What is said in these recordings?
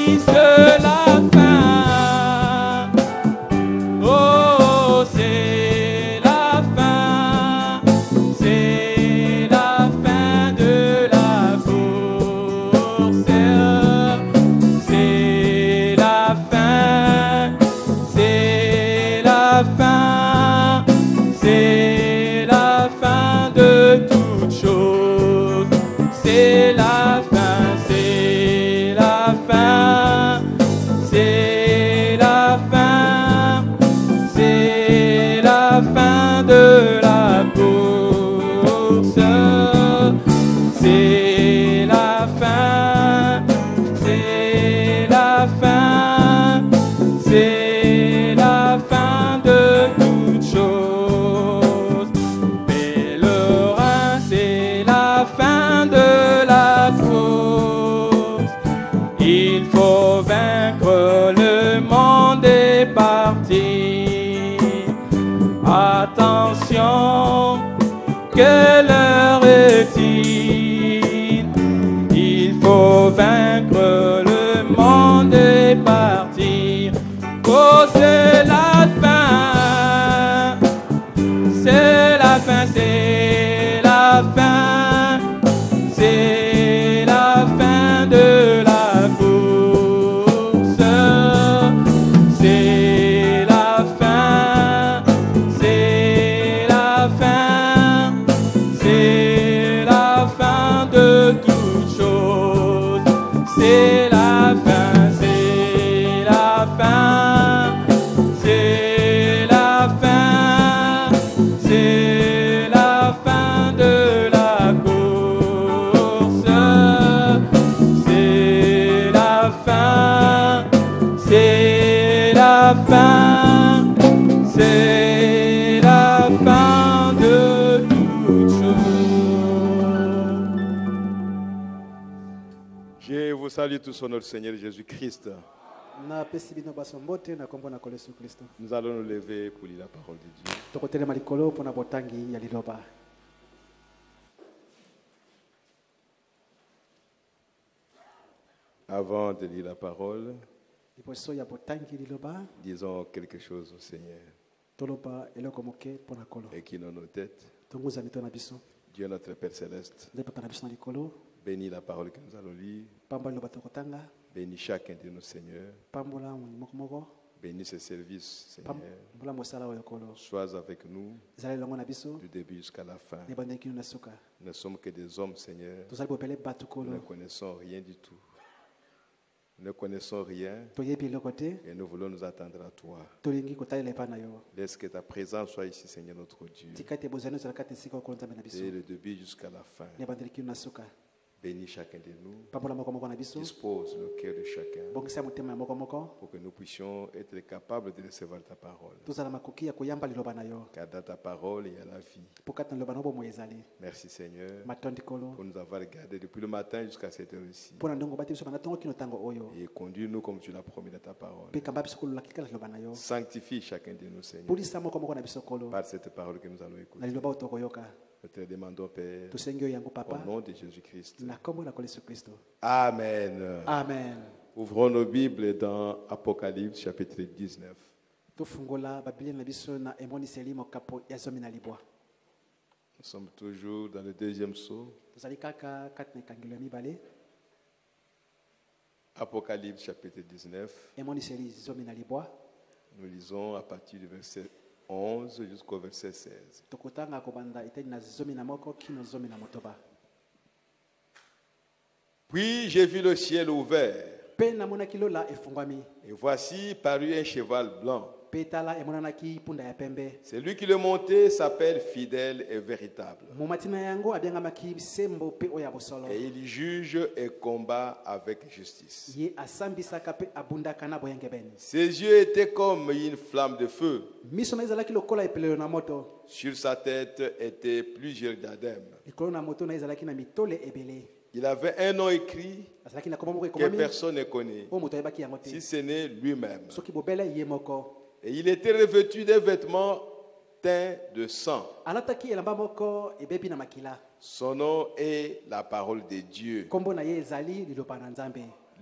c'est la fin. Oh, c'est la fin. C'est la fin de la course. C'est la fin. C'est la fin. C'est la fin de toute chose. C'est la fin, c'est la fin, c'est la fin, c'est la fin de la course. C'est la fin, c'est la fin, c'est la fin de toute chose. Pèlerin, c'est la fin de la course. Il faut vaincre le monde et partir. Attention, quelle heure est-il? Il faut vaincre le monde et partir. Oh, c'est la fin. C'est la fin, c'est la fin. C'est la fin de la course. C'est la fin. C'est la fin. C'est la fin de toute chose. C'est la fin. C'est la fin. C'est la fin. C'est la fin de la course. C'est la fin. C'est la fin. C'est la fin de toute chose. Je vous salue tous au nom du Seigneur Jésus-Christ. napesi bino baso mbote na kombo na Nkolo Yesu Kristo. Nous allons nous lever pour lire la parole de Dieu. Tokotelema likolo mpona botangi ya liloba. Avant de lire la parole, Liboso ya botangi liloba, disons quelque chose au Seigneur toloba eloko moke mpona Nkolo. et qui dans nos têtes. Tonguza mito na biso. Dieu notre Père Céleste, Nzambe papa na biso na likolo. bénis la parole que nous allons lire. Pambola liloba tokotanga. Bénis chacun de nos seigneurs. Pambola moko moko. Bénis ce service, Seigneur. Pambola mosala oyo Nkolo. Sois avec nous Zala elongo na biso. du début jusqu'à la fin. Ne bandeki na suka. Nous ne sommes que des hommes, Seigneur. Tozali bopele batu Nous ne Nkolo. connaissons rien du tout. Nous ne connaissons rien Toyebi eloko te. et nous voulons nous attendre à toi. Tolingi kotalela epa na yo. Laisse que ta présence soit ici, Seigneur notre Dieu. Tika te bozali ozalaka te esika okolo Nzambe na biso. Dès le début jusqu'à la fin. Ne bandeki na suka. Bénis chacun de nous. Pambola moko moko na biso. Dispose le cœur de chacun Bongisa motema ya moko moko. pour que nous puissions être capables de recevoir ta parole. Tozala makoki ya koyamba liloba na yo. Car dans ta parole, il y a la vie. Pokata na liloba na bomo ezali. Merci Seigneur Matondi Nkolo. pour nous avoir gardés depuis le matin jusqu'à cette heure-ci. Mpona ndongo bati biso bana ntongo kino ntango oyo. Et conduis-nous comme tu l'as promis dans ta parole. Mpe kamba biso kolola kika liloba na yo. Sanctifie chacun de nous, Seigneur, Pulisa moko moko na biso Nkolo. par cette parole que nous allons Na écouter. liloba oyo tokoyoka. Nous te le demandons, Père, Tosengi oyo yango au papa. nom de Jésus-Christ. Na kombo na Nkolo Yesu Kristo. Amen. Amen. Ouvrons nos Bibles dans Apocalypse chapitre 19. Tofungola Biblia na biso na emoniseli mokapo ya zomi na libwa. Nous sommes toujours dans le deuxième saut. Tozali kaka kati na ekangelo ya mibale. Apocalypse chapitre 19. Emoniseli zomi na libwa. Nous lisons à partir du verset 11 jusqu'au verset 16. Tokotanga kobanda eteni na zomi na moko kino zomi na motoba. Puis j'ai vu le ciel ouvert, Pe namonaki lola efungwami. et voici parut un cheval blanc. Pe tala emonanaki punda ya pembe. Celui qui le montait s'appelle fidèle et véritable. Momatina yango abiangamaki sembo pe oya bosolo. Et il juge et combat avec justice. Ye asambisaka pe abundaka na boyengebeni. Ses yeux étaient comme une flamme de feu. Miso na ezalaki lokola epelelo na moto. Sur sa tête étaient plusieurs diadèmes. Likolo na moto na ezalaki na mitole ebele. Il avait un nom écrit Azalaki na kombo moko que ekomami. personne ne connaît, O moto ayebaki yango te. si ce n'est lui-même. Soki bobele ye moko. Et il était revêtu d'un vêtement teint de sang. Alataki elamba moko ebebi na makila. Son nom est la parole de Dieu. Kombo na ye ezali liloba na Nzambe.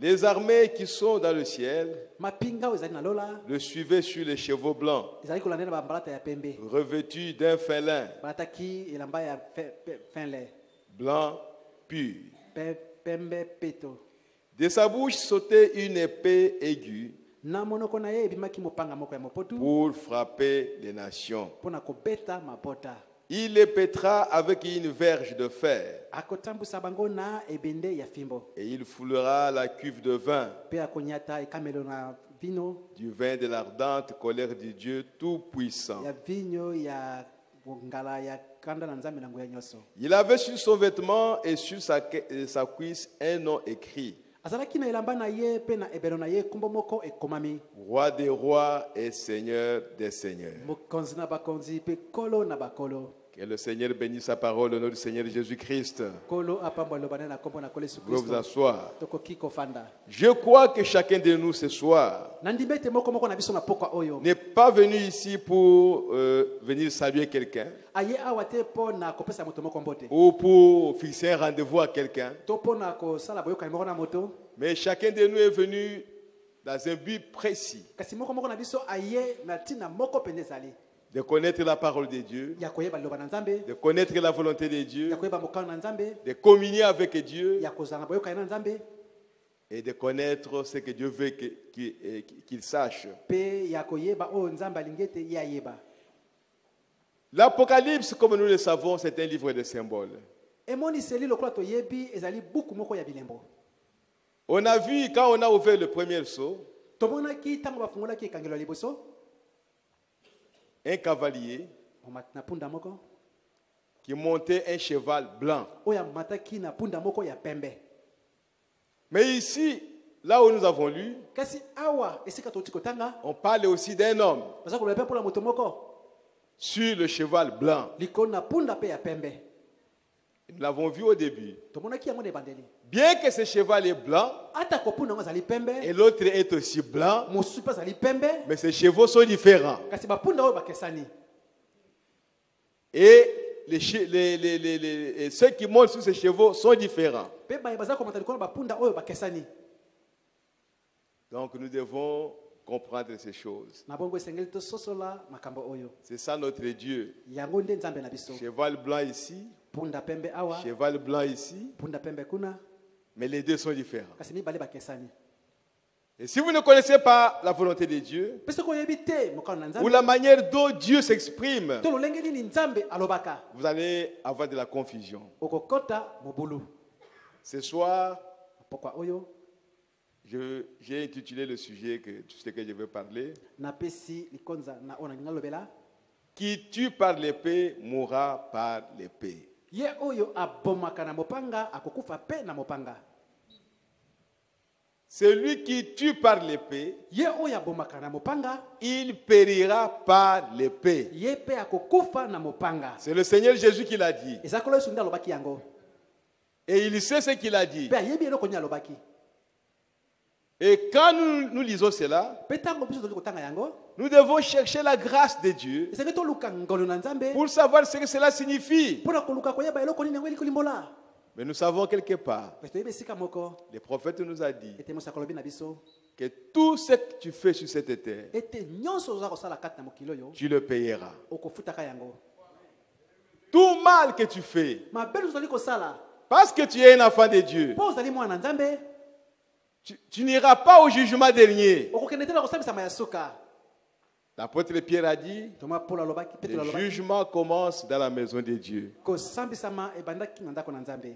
Les armées qui sont dans le ciel mapinga oyo ezali na lola le suivaient sur les chevaux blancs, ezali kolandela bambalata ya pembe revêtus d'un fin lin balataki elamba ya fin lait blanc pur. pembe peto. De sa bouche sautait une épée aiguë Na monoko na ye ebimaki mopanga moko ya mopotu pour frapper les nations. mpona kobeta mabota. Il les pétra avec une verge de fer, Akotambusa bango na ebende ya fimbo et il foulera la cuve de vin, pe akonyata ekamelo na vino du vin de l'ardente colère du Dieu Tout-Puissant. ya vinyo ya ngala ya kanda na nzambe na nguya nyonso. Il avait sur son vêtement et sur sa cuisse un nom écrit: Azalaki na elamba na ye pe na ebelo na ye kombo moko ekomami Roi des rois et Seigneur des seigneurs. mokonzi na bakonzi pe kolo na bakolo. Que le Seigneur bénisse sa parole au nom du Seigneur Jésus-Christ. Kolo apambo lobana na kombo na kolo Yesu Vous vous Kristo. asseoir. Tokoki kofanda. Je crois que chacun de nous ce soir Na ndimete moko moko na biso na pokwa oyo. n'est pas venu ici pour venir saluer quelqu'un Aye awate po na kopesa moto moko mbote. ou pour fixer un rendez-vous à quelqu'un, To po na ko sala boyoka moko na moto. mais chacun de nous est venu dans un but précis Kasi moko moko na biso aye na tina moko pende zali. de connaître la parole de Dieu, Ya koyeba loba na Nzambe, de connaître la volonté de ya Dieu, koyeba mokano na Nzambe, de communier avec Dieu ya kozanga boyoka na Nzambe, et de connaître ce que Dieu veut qu'il sache. pe ya koyeba o Nzambe alingete ya yeba. L'Apocalypse, comme nous le savons, c'est un livre de symboles. Emoni seli lokola to yebi ezali buku moko ya bilembo. On a vu, quand on a ouvert le premier seau, Tomonaki tango bafungolaki ekangelo ya liboso, un cavalier na punda moko, qui montait un cheval blanc. oya mataki na punda moko ya pembe. Mais ici, là où nous avons lu, Kasi awa esika toti kotanga, on parle aussi d'un homme baza koloba pe la moto moko, sur le cheval blanc. likolo na punda pe ya pembe. Nous l'avons vu au début. Tomonaki yango na bandeli. Bien que ce cheval est blanc Ata ko punda ngo zali pembe, et l'autre est aussi blanc, mosusu pe zali pembe, mais ces chevaux sont différents. kasi ba punda oyo bakesani. Et ceux qui montent sur ces chevaux sont différents. Pe ba baza ko matali ko ba punda oyo bakesani. Donc nous devons comprendre ces choses. Na bongo esengeli to sosola makambo oyo. C'est ça notre Dieu. Yango nde Nzambe na biso. Cheval blanc ici, Punda pembe awa, cheval blanc ici, punda pembe kuna, mais les deux sont différents. kasi mibale bakesani. Et si vous ne connaissez pas la volonté de Dieu, Pese ko yebi te mokano na ou Nzambe. la manière dont Dieu s'exprime, To lolenge nini Nzambe alobaka. vous allez avoir de la confusion. Okokota mobulu. Ce soir, Pourquoi oyo j'ai intitulé le sujet ce que je veux parler. na pesi likonza na ona ngalobela. Qui tue par l'épée mourra par l'épée. Ye oyo abomaka na mopanga akokufa pe na mopanga. Celui qui tue par l'épée, Ye oyo abomaka na mopanga, il périra par l'épée. ye pe akokufa na mopanga. C'est le Seigneur Jésus qui l'a dit. Ezakolo Yesu nde alobaki yango. Et il sait ce qu'il a dit. Pe ayebi eloko nini alobaki. Et quand nous lisons cela, Pe tango biso toli kotanga yango, nous devons chercher la grâce de Dieu esenge toluka ngolu na Nzambe pour savoir ce que cela signifie. mpona koluka koyeba eloko nini yango eli kolimbola. Mais nous savons quelque part, Kasi toyebi esika moko le prophète nous a dit ete mosa kolobi na biso que tout ce que tu fais sur cette terre, ete nyonso oza kosala kati na mokili oyo tu le payeras. okofutaka yango. Tout mal que tu fais, Mabe ozali kosala parce que tu es un enfant de Dieu, mpo ozali mwana na Nzambe, tu n'iras pas au jugement dernier. okokende te na kosambisama ya suka. L'apôtre Pierre a dit, Toma Paul alobaki, Petro le alobaki, jugement commence dans la maison de Dieu. kosambisama ebandaki na ndako na Nzambe.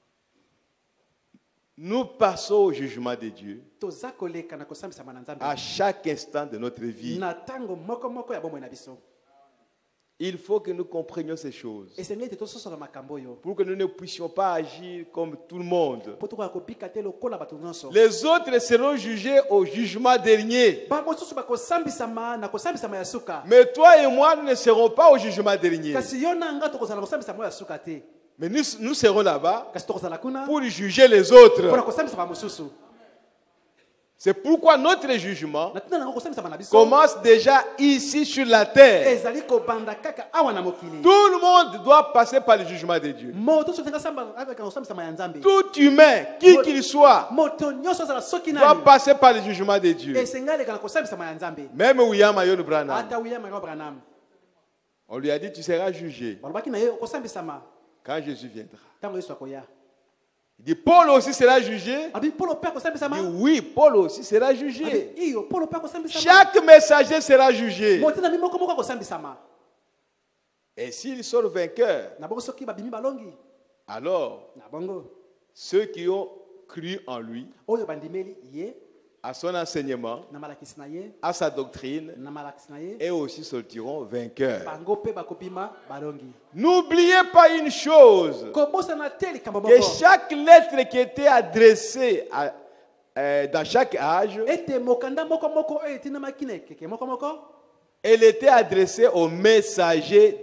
Nous passons au jugement de Dieu Toza koleka na kosambisama na Nzambe à chaque instant de notre vie. na tango moko moko ya bomoi na biso. Il faut que nous comprenions ces choses Esengeli ete tososola makambo oyo pour que nous ne puissions pas agir comme tout le monde. mpo tokoka kobika te lokola bato nyonso. Les autres seront jugés au jugement dernier. Bamosusu bakosambisama na kosambisama ya suka. Mais toi et moi, nous ne serons pas au jugement dernier. Kasi yo na nga tokozala kosambisama ya suka te. Mais nous serons là-bas Kasi tokozala kuna pour juger les mpona autres. kosambisama mosusu. C'est pourquoi notre jugement na tuna nango kosambisama na biso commence déjà ici sur la terre. ezali kobanda kaka awa na mokili. Tout le monde doit passer par le jugement de Dieu. moto soki asamba avec kosambisama ya nzambe Tout humain, qui qu'il soit, moto nyonso azala soki doit nani passer par le jugement de Dieu. esenga elekala kosambisama ya nzambe. Même William Ayon Branham, ata William Branham on lui a dit tu seras jugé balobaki na ye okosambisama quand Jésus viendra. ntango yesu akoya. Il dit Paul aussi sera jugé. abi polo mpe Il akosambisama. dit oui, Paul aussi sera jugé. abi iyo polo mpe akosambisama. Chaque messager sera jugé. motinami moko moko akosambisama. Et s'il sort vainqueur, na bongo soki babimi balongi alors na bongo ceux qui ont cru en lui, oyo bandimeli ye à son enseignement, na malakisi na ye à sa doctrine, na malakisi na ye et aussi sortiront vainqueurs. bango mpe bakopima balongi. N'oubliez pas une chose, kobosana te likambo que moko chaque lettre qui était adressée dans chaque âge, ete mokanda moko moko oyo etinamaki na ekeke moko moko elle était adressée aux messagers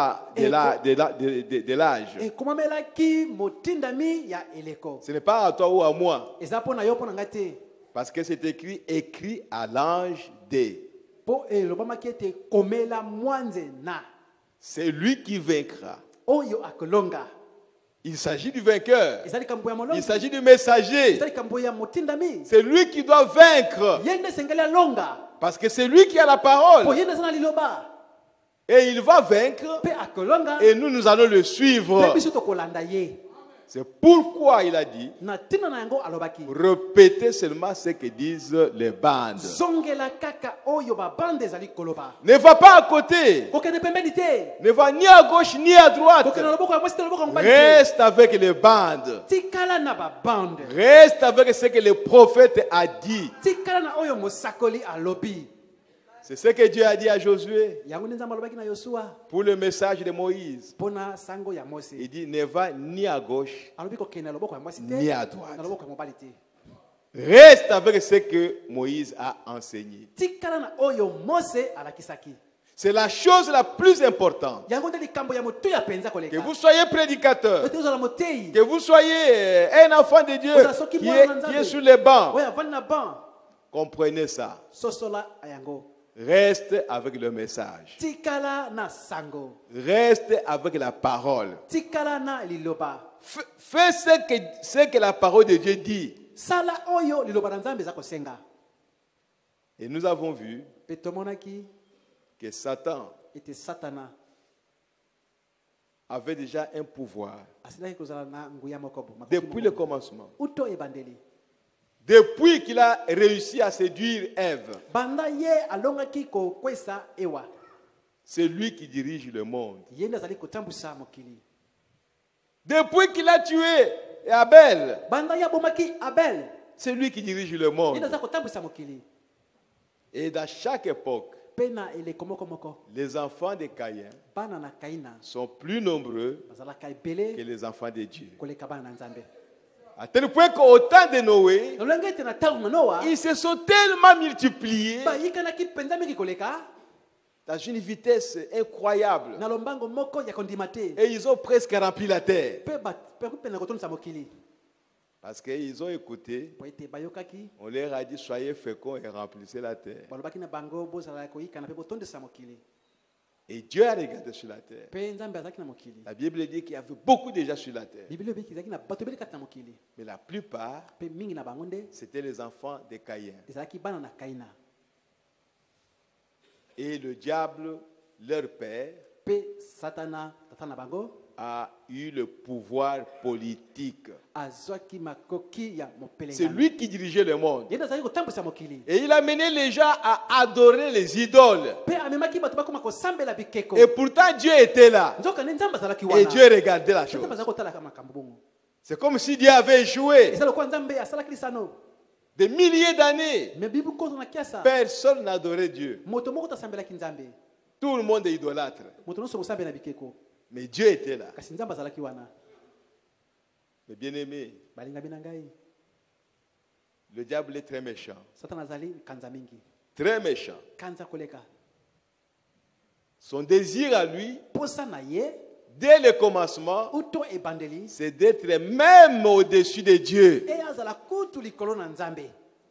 de l'âge. ekomamelaki motindami ya eleko. Ce n'est pas à toi ou à moi, eza mpo na yo mpo na ngai te parce que c'est écrit à l'ange D. mpo elobamaki ete komela mwanze na C'est lui qui vaincra. oyo akolonga. Il s'agit du vainqueur. eza likambo ya Il molongi s'agit du messager. eza likambo ya motindami. C'est lui qui doit vaincre. ye nde esengeli alonga Parce que c'est lui qui a la mpo parole. ye nde eza na liloba Et il va vaincre. mpe akolonga Et nous allons le mpe suivre. biso tokolanda ye. C'est pourquoi il a dit, na ntina na yango alobaki répétez seulement ce que disent les bandes. zongela kaka oyo babande ezali koloba. Ne va pas à côté. kokende pembeni te Ne va ni à gauche ni à droite. kokende na loboko ya mwasi te loboko ya mobali te. Reste avec les bandes. tikala na babande Reste avec ce que le prophète a dit. tikala na oyo mosakoli alobi. C'est ce que Dieu a dit à Josué yango nde nzambe alobaki na yosua pour le message de Moïse. mpo na sango ya mose Il dit, ne va ni à gauche alobi kokende na loboko ya mwasi te ni à droite. na loboko ya mobali te. Reste avec ce que Moïse a enseigné. tikala na oyo mose alakisaki. C'est la chose la plus importante. yango nde likambo ya motuya mpenza Que koleka. vous soyez prédicateur, ete ozala motei que vous soyez un enfant de Dieu qui est sur les bancs. oyo avandi na ban Comprenez ça. sosola yango. Reste avec le message. tikala na sango Reste avec la parole. tikala na liloba. Fais ce que la parole de Dieu dit. sala oyo liloba na nzambe eza kosenga. Et nous avons vu mpe tomonaki que Satan ete satana avait déjà un pouvoir asilaki kozala na nguya moko bo makoki depuis le commencement. uto ebandeli Depuis qu'il a réussi à séduire Ève, banda ye alongaki kokwesa ewa c'est lui qui dirige le monde. ye nde azali kotambusa mokili. Depuis qu'il a tué Abel, banda ye abomaki abel c'est lui qui dirige le ye nde monde. aza kotambusa mokili. Et dans chaque époque, mpe na eleko moko moko les enfants de Caïn bana na kaina sont plus nombreux bazalaka que ebele les enfants de Dieu. koleka bana na nzambe. À tel point qu'au temps de Noé, lolenge ete na ntango na noa ils se sont tellement multipliés bayikanaki mpenza mingi koleka dans une vitesse incroyable. na lombango moko ya kondima te Et ils ont presque rempli la terre. mpe kupenda kotondisa mokili Parce qu'ils ont écouté, po ete bayokaki on leur a dit soyez féconds et remplissez la terre. balobaki na bango bozala koyikana mpe botondisa mokili. Et Dieu a regardé sur la terre. mpe nzambe azalaki na mokili. La Bible dit qu'il y avait beaucoup déjà sur la terre. biblia ebiki ezalaki na bato ebele kati na mokili Mais la plupart, mpe mingi na bango nde c'était les enfants de Caïn. ezalaki bana na kaina. Et le diable, leur père, mpe satana tata na bango a eu le pouvoir politique. azwaki makoki ya C'est mopelengano. lui qui dirigeait le monde. ye nde azalaki kotambwisa mokili Et il a mené les gens à adorer les idoles. mpe amemaki bato bakoma kosambela bikeko. Et pourtant Dieu était là. nzoka nde nzambe azalaki Et wana Dieu regardait la chose. nzambe azalaki kotalaka makambo bongo. C'est comme si Dieu avait échoué. eza lokola nzambe asalaki lisano Des milliers d'années, me bibu kozo na kiasa personne n'adorait Dieu. moto moko tasambelaki nzambe Tout le monde est idolâtre. moto nyonso kosambela bikeko Mais Dieu était là. kasi nzambe azalaki wana. Mais bien aimé, balinga bina ngai le diable est très méchant. satana azali kanza mingi Très méchant. kanza koleka. Son désir à lui, posa na ye dès le commencement, uto ebandeli c'est d'être même au-dessus de Dieu. e azala kutu likolo na nzambe.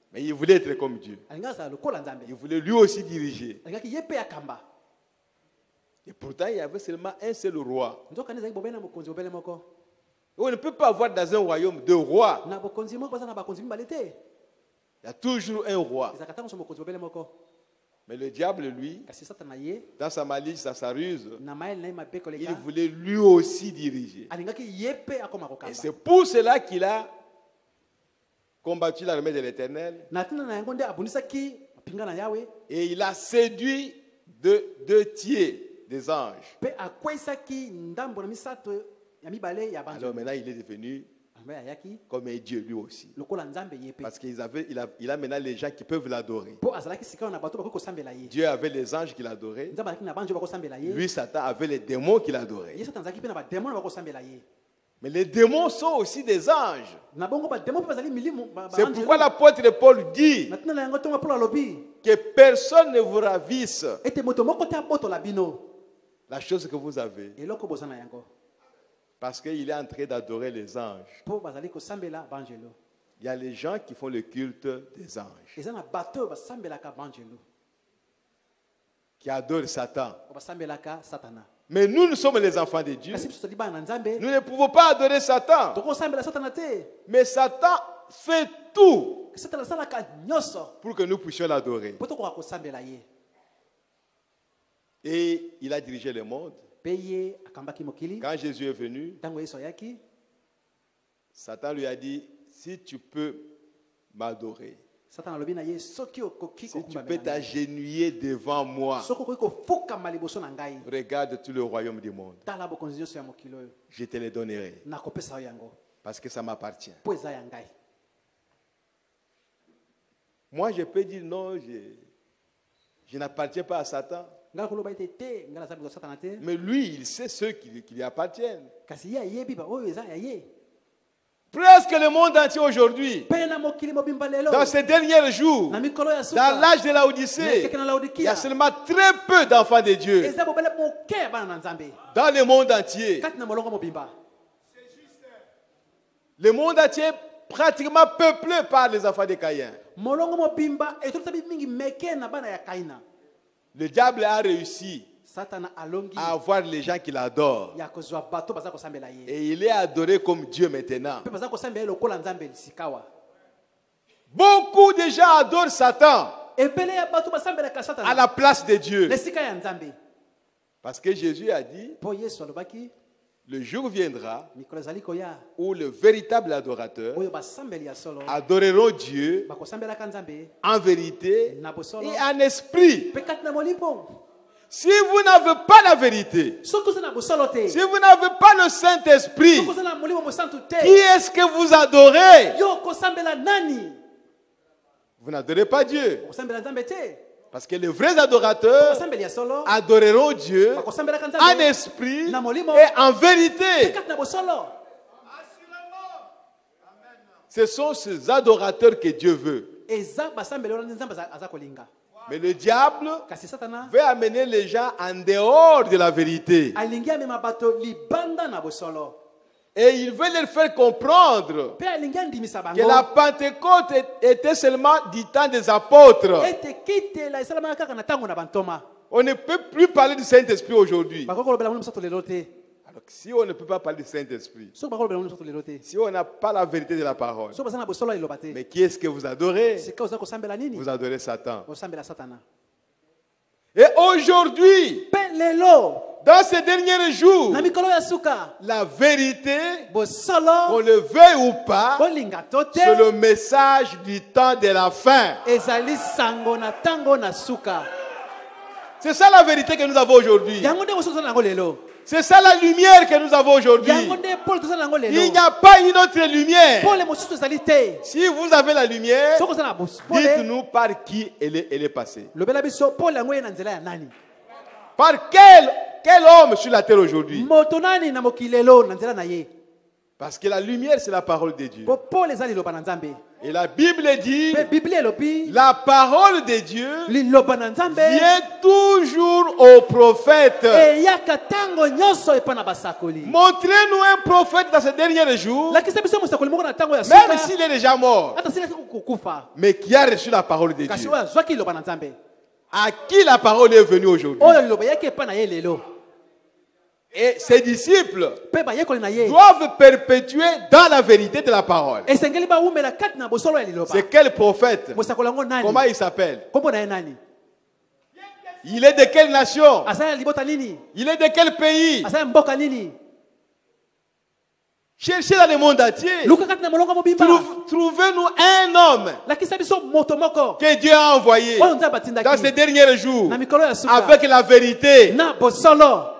Mais il voulait être comme Dieu. alingaka azala lokola nzambe Il voulait lui aussi diriger. alingaki ye mpe akamba Et pourtant, il y avait seulement un seul roi. nzokani ezalaki bobele na bokonzi bobele moko On ne peut pas avoir dans un royaume deux rois. na bokonzi moko baza na bakonzi mibale te Il y a toujours un roi. ezalaka ntango so mokonzi bobele moko Mais le diable, lui, kasi satana ye dans sa malice, dans sa ruse, na mayele na ye mabe il koleka voulait lui aussi diriger. alingaki ye mpe akoma Et kokamba c'est pour cela qu'il a combattu l'armée de l'Éternel. na ntina na yango nde abundisaki mapinga na yawe Et il a séduit deux tiers des anges. mpe akweyisaki ndambo na misato ya mibale ya Alors banzo maintenant, il est devenu ambe ayaki comme un Dieu lui aussi. lokola nzambe ye mpe Parce qu'il a maintenant les gens qui peuvent l'adorer. mpo azalaki sika na bato bakoki kosambela ye Dieu avait les anges qui l'adoraient. nzambe azalaki na banjo bakosambela ye Lui, Satan, avait les démons qui l'adoraient. ye satana azalaki mpe na bademone bakosambela ye Mais les démons sont aussi des anges. na bongo bademone mpe bazali milimu C'est pourquoi l'apôtre Paul dit na ntina na yango ntongo apolo alobi que personne ne vous ravisse ete moto moko te abotola bino la chose que vous avez. eloko boza na yango Parce qu'il est en train d'adorer les anges. mpo bazali kosambela banjelo Il y a les gens qui font le culte des anges, eza na bato oyo basambelaka banjelo qui adorent Satan. oyo basambelaka satana Mais nous sommes les enfants de Dieu. kasi biso tozali bana na nzambe Nous ne pouvons pas adorer Satan. tokosambela satana te Mais Satan fait tout satana asalaka nyonso pour que nous puissions l'adorer. mpo tokoka kosambela ye Et il a dirigé le monde. mpe ye akambaki mokili Quand Jésus est venu, ntango yesu ayaki Satan lui a dit, si tu peux m'adorer, satana alobi na ye soki okoki si tu peux kokumbamela ngai, t'agenouiller devant moi, soki okoki kofukama liboso na ngai regarde tout le royaume du monde. tala bokonzi nyonso ya mokili oyo Je te les donnerai. nakopesa yo yango Parce que ça m'appartient. mpo eza ya ngai Moi, je peux dire non, je n'appartiens pas à Satan. ngai koloba ete te ngai naza liboso ya satana te Mais lui, il sait ceux qui lui appartiennent. kasi ye ayebi oyo eza ya ye Presque le monde entier aujourd'hui, mpe na mokili mobimba lelo dans ces derniers jours, na mikolo ya dans suka l'âge de na l'Odyssée, ekeke na il y a laodikia seulement très peu d'enfants de Dieu. eza bobele moke ya bana na nzambe Dans le monde entier, kati na molongo mobimba le monde entier est pratiquement peuplé par les enfants de Caïn. molongo mobimba etolisa mingi meke na bana ya kaina Le diable a réussi satana alongi à avoir les gens qui l'adorent. ya kozwa bato baza kosambela ye Et il est adoré comme Dieu maintenant. mpe baza kosambela ye lokola nzambe sikawa Beaucoup de gens adorent Satan ebele ya bato basambelaka à satana la place de Dieu. na esika ya nzambe Parce que Jésus a dit, mpo yesu alobaki le jour viendra mikolo ezali koya où le véritable adorateur oyo basambeli ya solo adoreront Dieu bakosambelaka nzambe en vérité na bosolo et en esprit. mpe kati na molimo Si vous n'avez pas la vérité, soki oza na bosolo te si vous n'avez pas le Saint-Esprit, soki oza na molimo mosantu qui te est-ce que vous adorez? yo okosambela nani Vous n'adorez pas Dieu. okosambela nzambe te Parce que les vrais adorateurs okosambeli ya solo adoreront Dieu bakosambelaka en nzambe esprit na molimo et en mpe vérité. kati na bosolo Ce sont ces adorateurs que Dieu veut. eza basambeli wana nzambe aza kolinga Mais le diable kasi satana veut amener les gens en dehors de la vérité. alingi amema bato libanda na bosolo Et il veut leur faire comprendre mpe alingi andimisa que la bango Pentecôte était seulement du temps des apôtres. ete kitela esalamaka kaka na ntango na bantoma On ne peut plus parler du Saint-Esprit aujourd'hui. bakoki kolobela moni mosato lelo te Alors, si on ne peut pas parler du Saint-Esprit, soki bakolobela moni mosato lelo te si on n'a pas la vérité de la parole, soki baza na bosolo ya liloba te mais qui est-ce que vous adorez? sika oza kosambela nini Vous adorez Satan. osambela satana Et aujourd'hui, mpe lelo dans ces derniers jours, na mikolo ya suka la vérité, qu'on bosolo le veuille ou pas, bolinga to te c'est le message du temps de la fin. ezali sango na ntango na suka C'est ça la vérité que nous avons aujourd'hui. yango nde mosusu toza na yango lelo C'est ça la lumière que nous avons aujourd'hui. yango nde pole toza na yango Il lelo n'y a pas une autre lumière. pole mosusu ezali te Si vous avez la lumière, soki oza na pole dites-nous par qui elle est passée. lobela biso pole yango ye na nzela ya nani Par quel homme sur la terre aujourd'hui? moto nani na mokili lelo na nzela na ye Parce que la lumière, c'est la parole de Dieu. po pole eza liloba na nzambe Et la Bible dit, Pe Bible elobi la parole de Dieu liloba na Nzambe vient toujours au prophète. eyaka tango nyonso epa na basakoli. Montrez-nous un prophète dans ces derniers jours, Lakisa biso mosakoli moko na tango ya même suka. s'il est déjà mort, Ata sila kukufa. mais qui a reçu la parole de Kasi Dieu. oyo azwaki liloba na Nzambe. À qui la parole est venue aujourd'hui. Oyo liloba yaki epa na ye lelo. Et ses disciples Pe bayekoli na ye. doivent perpétuer dans la vérité de la parole. Esengeli baumela kati na bosolo ya liloba. C'est quel prophète? Mosakoli yango nani? Comment il s'appelle? Kombo na ye nani? Il est de quelle nation? Asaya libota nini? Il est de quel pays? Asaya mboka nini? Cherchez dans le monde entier. Luka kati na molongo mobimba. Trouvez-nous un homme Lakisa biso moto moko. que Dieu a envoyé Oyo Nzambe atindaki. dans ces derniers jours Na mikolo ya suka. avec la vérité. Na bosolo.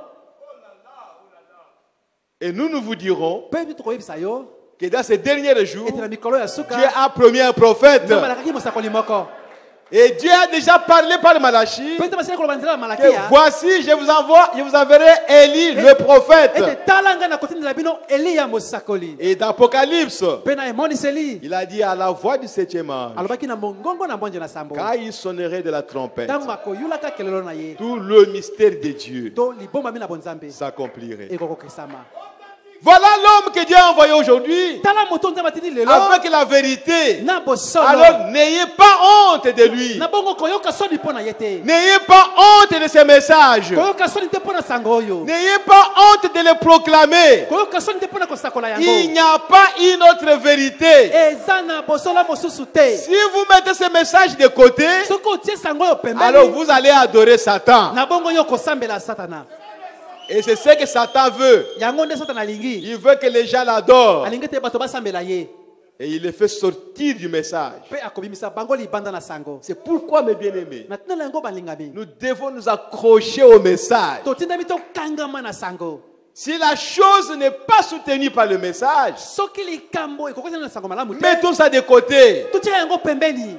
Et nous vous dirons Pe bitu koyebisa yo. que dans ces derniers jours, Ete na mikolo ya suka. Dieu a promis un prophète. Nzambe alakaki mosakoli moko. Et Dieu a déjà parlé par Malachi Pe ete basili koloba nzela ya que Malakia. voici, je vous enverrai Élie, le prophète. Ete tala nga na kotindela bino Eliya mosakoli. Et d'Apocalypse, Pe na emoniseli. il a dit à la voix du septième ange, Alobaki na mongongo na mbonje na sambo. quand il sonnerait de la trompette, Tango akoyulaka kelelo na ye. tout le mystère de Dieu To liboma mina bonzambe. s'accomplirait. Ekokokesama. Voilà l'homme que Dieu a envoyé aujourd'hui Tala moto nzambe atindi lelo. avec la vérité. Na bosolo. Alors n'ayez pas honte de lui. Na bongo koyoka soni pona yete. N'ayez pas honte de ses messages. Koyoka soni te pona sango oyo. N'ayez pas honte de les proclamer. Koyoka soni te pona kosakola yango. Il n'y a pas une autre vérité. Eza na bosolo mosusu te. Si vous mettez ces messages de côté, Soko tie sango oyo pembeni. alors vous allez adorer Satan. Na bongo yo kosambela satana. Et c'est ce que Satan veut. Yango nde satana lingi. Il veut que les gens l'adorent. Alingi te bato basambela ye. Et il les fait sortir du message. Pe akobimisa bango libanda na sango. C'est pourquoi, mes bien-aimés, Na tina yango balingami. nous devons nous accrocher au message. To tinda bito kangama na sango. Si la chose n'est pas soutenue par le message, Soki likambo ekokota na sango malamu te. mettons ça de côté. To tia yango pembeni.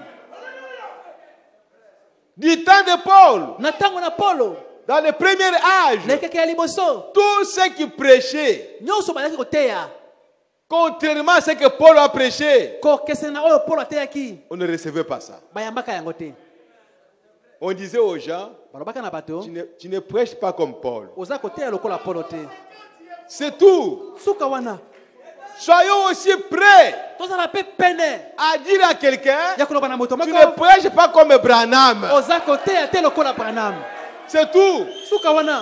Du temps de Paul, Na tango na Paulo. dans le premier âge, Na ekeke ya liboso. tous ceux qui prêchaient, Nyonso balaki koteya. contrairement à ce que Paul a prêché, Kokese na oyo Paulo ateyaki. on ne recevait pas ça. Bayambaka yango te. On disait aux gens, Balobaka na bato. tu ne prêches pas comme Paul. Oza koteya lokola Paulo te. C'est tout. Suka wana. Soyons aussi prêts Tozala pe pene. à dire à quelqu'un, Ya koloba na moto tu moko. ne prêches pas comme Branham. Oza koteya te lokola Branham. C'est tout. Suka wana.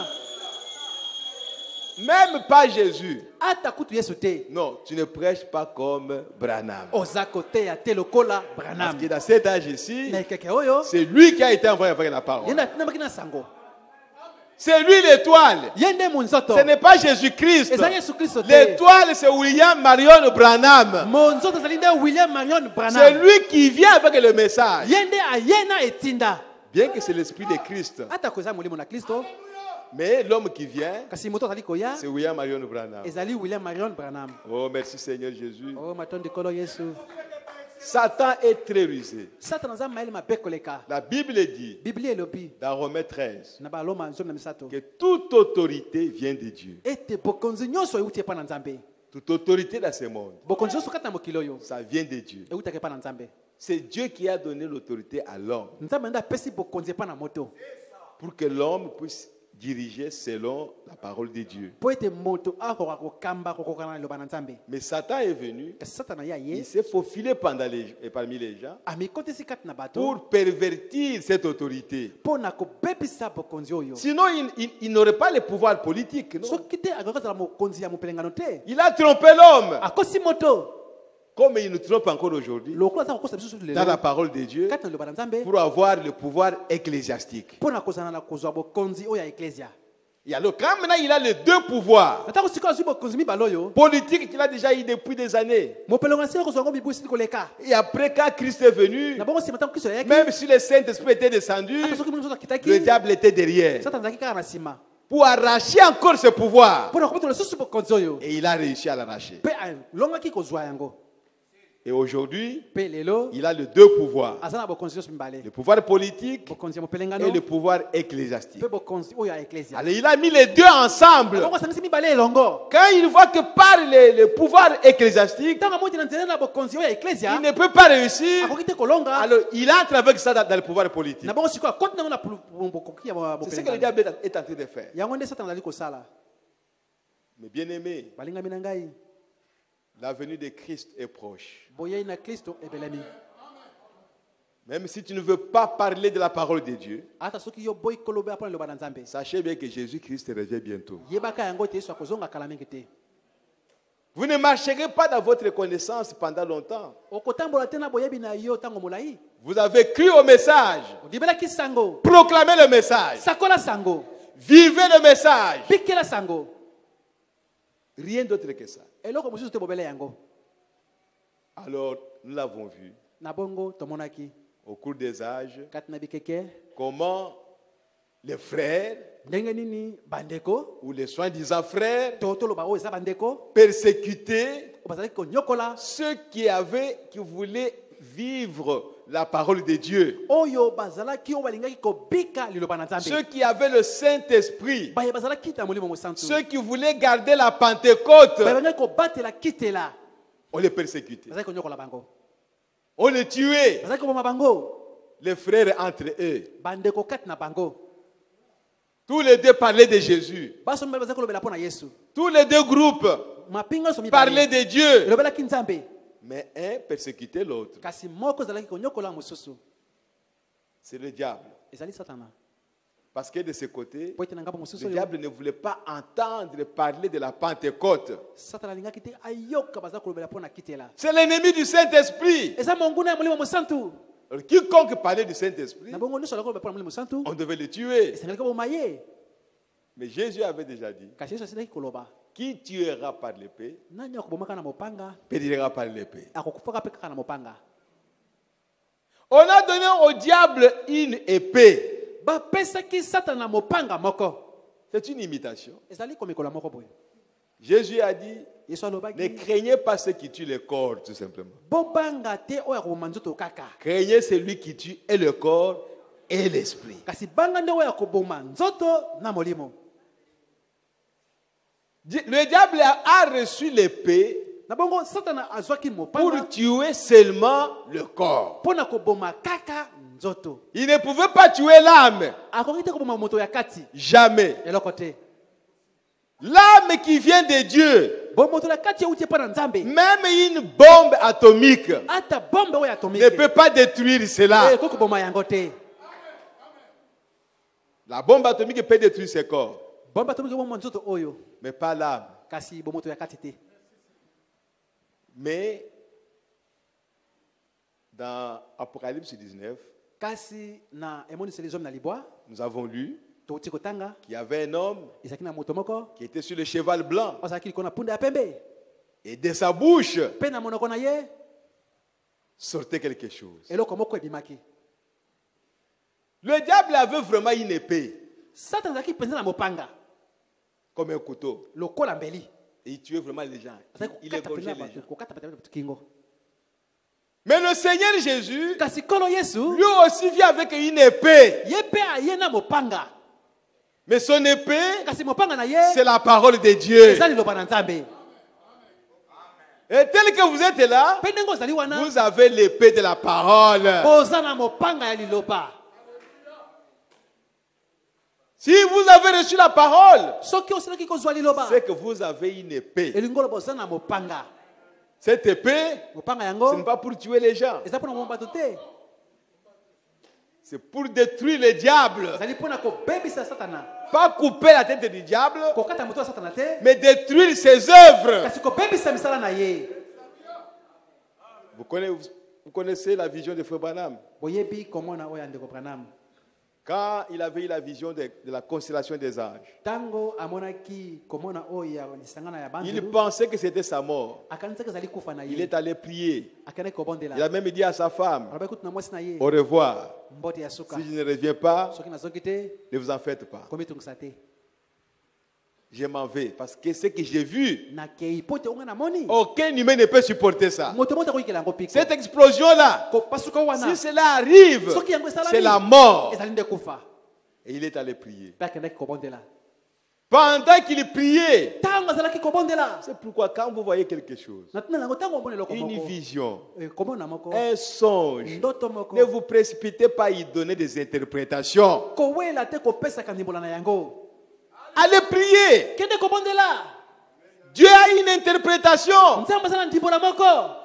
Même pas Jésus. Ata kutu Yesu te. Non, tu ne prêches pas comme Branham. Oza koteya te lokola Parce Branham. que dans cet âge ici, Na ekeke oyo. c'est lui qui a été envoyé avec la parole. Yenda tinabaki na sango. C'est lui l'étoile. Yende munzoto. Ce n'est pas Jésus-Christ. Eza Yesu Kristo te. L'étoile, c'est William Marion Branham. Monzoto zali nde William Marion C'est Branham. lui qui vient avec le message. Yende ayena etinda. Bien que c'est l'esprit de Christ. Ata koza molimo na Kristo. Mais l'homme qui vient, Kasi moto azali koya. c'est William Marion Branham. Ezali William Marion Branham. Oh, merci Seigneur Jésus. Oh matondi kolo Yesu. Satan est très rusé. Satan aza maele mabe koleka. La Bible dit, Biblia elobi dans Romains 13, na baloma nzomi na misato. que toute autorité vient de Dieu. Ete bokonzi nyonso euti epa na Nzambe. Toute autorité dans ce monde, Bokonzi nyonso kati na mokili oyo ça vient de Dieu. eutaka epa na Nzambe. C'est Dieu qui a donné l'autorité à l'homme Nzambe nde apesi bokonzi epa na moto. pour que l'homme puisse diriger selon la parole de Dieu. Po ete moto akoka kokamba kokokana na liloba na Nzambe. Mais Satan est venu, Kasi Satana ya il ye s'est faufilé parmi les gens amikotisi kati na bato pour pervertir cette autorité. mpo na kobebisa bokonzi oyo. Sinon, il n'aurait pas le pouvoir politique. Non? Soki te akoki kozala mokonzi ya mopelengano te. Il a trompé l'homme, Akosi moto. comme il nous trompe encore aujourd'hui Lokola aza kokosa biso dans la lelo parole de Dieu kati na liloba na Nzambe pour avoir le pouvoir ecclésiastique. mpo na kozala na kozwa bokonzi oyo ya eklesia. Et alors, quand maintenant il a les deux pouvoirs Natako sikoyo azwi bokonzi mibale oyo politiques qu'il a déjà eu depuis des années, mopelongo asili kozwa yango mibu esili koleka. et après quand Christ est venu, Na bongo nsima ntango Kristo ayaki même si le Saint-Esprit était descendu, ata soki moto le akitaki diable était derrière Satana azalaki kaka na nsima pour arracher encore ce pouvoir. mpo na kobetola lisusu bokonzi oyo Et il a réussi à l'arracher. mpe alongaki kozwa yango. Et aujourd'hui, Pe lelo il a les deux pouvoirs. aza na bokonzi nyonso mibale. Le pouvoir politique Bokonzi ya et mopelengano le pouvoir ecclésiastique. pe bokonzi oyo ya ecclesia. Alors il a mis les deux ensemble. Bongo sangisi mibale elongo. Quand il voit que par le pouvoir ecclésiastique, Ntango amoti na nzela na bokonzi oyo ya ecclesia, il ne peut pas réussir. akoki te kolonga. Alors il entre avec ça dans le pouvoir politique. Na bongo sikoyo akoti nango na bokoki ya C'est ce que le mopelengano. diable est en train de faire. Yango nde Satan azali kosala. Mais bien aimé, Balingami na ngai, la venue de Christ est proche. boyei na Kristo ebelemi. Même si tu ne veux pas parler de la parole de Dieu, Ata soki yo boyi koloba apona loba na Nzambe. sachez bien que Jésus-Christ revient bientôt. Yebaka yango te Yesu akozonga kala mingi te. Vous ne marcherez pas dans votre connaissance pendant longtemps. Okotambola te na boyebi na yo tango molai. Vous avez cru au message. Odibelaki sango. Proclamez le message. Sakola sango. Vivez le message. Pikela sango. Rien d'autre que ça. Eloko mosusu te bobele yango. Alors, nous l'avons vu Na bongo tomonaki au cours des âges, kati na bikeke comment les frères, ndenge nini bandeko ou les soi-disant frères, to toloba oyo eza bandeko persécutés bazalaki konyokola ceux qui voulaient vivre la parole de Dieu. oyo bazalaki oyo balingaki kobika liloba na Nzambe. Ceux qui avaient le Saint-Esprit. Baye bazalaki na molimo mosantu. Ceux qui voulaient garder la Pentecôte. Baye balingaki kobatela kitela. On les persécutait. Bazalaki konyokola bango. On les tuait. Bazalaki koboma bango. Les frères entre eux. Bandeko kati na bango. Tous les deux parlaient de Jésus. Baso mibale bazalaki kolobela mpo na Yesu. Tous les deux groupes Mapinga so mibale parlaient de Dieu. elobelaki Nzambe. Mais un persécutait l'autre. Kasi moko ezalaki konyokola mosusu. C'est le diable. Ezali Satana. Parce que de ce côté, Po ete na ngambo mosusu le diable ne voulait pas entendre parler de la Pentecôte. Satana alingaki te ayoka bazalaki kolobela mpo na kitela. C'est l'ennemi du Saint-Esprit. Eza monguna ya molimo mosantu. Alors, quiconque parlait du Saint-Esprit, Na bongo nyonso alaki kolobela mpo na molimo mosantu. on devait le tuer. Esengalaki koboma ye. Mais Jésus avait déjà dit, Kasi Yesu asilaki koloba. qui tuera par l'épée, Nani akobomaka na mopanga périra par l'épée. akokufaka mpe kaka na mopanga. On a donné au diable une épée. Bapesaki Satana na mopanga moko. C'est une imitation. Ezali komikola moko boye. Jésus a dit, Yesu ne alobaki craignez pas ceux qui tuent le corps, tout simplement. bobanga te oyo akoboma nzoto kaka. Craignez celui qui tue et le corps et l'esprit. Kasi banga nde oyo akoboma nzoto na molimo. Le diable a reçu l'épée Na bongo Satana azwaki pour mopanga tuer seulement le corps. pona koboma kaka nzoto. Il ne pouvait pas tuer l'âme. Akoki te koboma moto ya kati. Jamais. Eloko te. L'âme qui vient de Dieu, Bo moto ya kati euti pa na Nzambe. même une bombe atomique, Ata bombe oyo ne atomike. peut pas détruire cela. Eko koboma yango te. La bombe atomique peut détruire ce corps, Bombe atomike bomba nzoto oyo. mais pas l'âme. Kasi bo moto ya kati te. Mais dans Apocalypse 19, Kasi na emoniseli les hommes na libwa. nous avons lu Touti kotanga. qu'il y avait un homme Ezaki na moto moko. qui était sur le cheval blanc. Ozaki kona punda ya pembe. Et de sa bouche Pe na monoko na ye. sortait quelque chose. Eloko moko ebimaki. Le diable avait vraiment une épée, Satan azaki penza na mopanga. comme un couteau. Lokola mbeli. Et il tuait vraiment les gens. Il égorgeait les gens. Kokata pata kingo. Mais le Seigneur Jésus, Kasi kolo Yesu. lui aussi vient avec une épée. Ye pe aye na mopanga. Mais son épée, Kasi mopanga na ye. c'est la parole de Dieu. Ezali loba na Nzambe. Et tel que vous êtes là, Pe ndenge ozali wana. vous avez l'épée de la parole. Boza na mopanga ya liloba. Si vous avez reçu la parole, Soki osilaki kozwa liloba. c'est que vous avez une épée. Elingolo boza na mopanga. Cette épée, Mopanga ce n'est yango. pas pour tuer les gens. Eza pona momba te. C'est pour détruire le diable. Ezali pona kobebisa Satana. Pas couper la tête du diable, Kokata moto ya Satana te. mais détruire ses œuvres. Kasi kobebisa misala na ye. Vous connaissez la vision de Frère Branham. Boyebi komona oya ndeko Branham. Quand il avait eu la vision de la constellation des anges, Tango amonaki komona oya lisangana ya bandu. il pensait que c'était sa mort. Akanisaka zali kufa na Il ye. est allé prier. Akane kobondela. Il a même dit à sa femme, Arabe kutu na mwasi na ye. au revoir. Mbote ya suka. Si je ne reviens pas, Soki nazoki te ne vous en faites pas. komi tungisa te. Je m'en vais parce que ce que j'ai vu, nakei po ete onga namoni aucun humain ne peut supporter ça. moto moto koyikela yango piko Cette explosion-là, kopasuka wana si cela arrive, soki yango esalami c'est la mort. ezali nde kufa Et il est allé prier. mpe akendaki kobondela Pendant qu'il priait, ntango azalaki kobondela c'est pourquoi quand vous voyez quelque chose, na ntina yango ntango omona eloko une moko vision, komona moko un songe, ndoto moko ne vous précipitez pas à y donner des interprétations. kowela te kopesaka ndimbola na yango Allez prier. kende kobondela Dieu a une interprétation. nzambe aza na ndimbola moko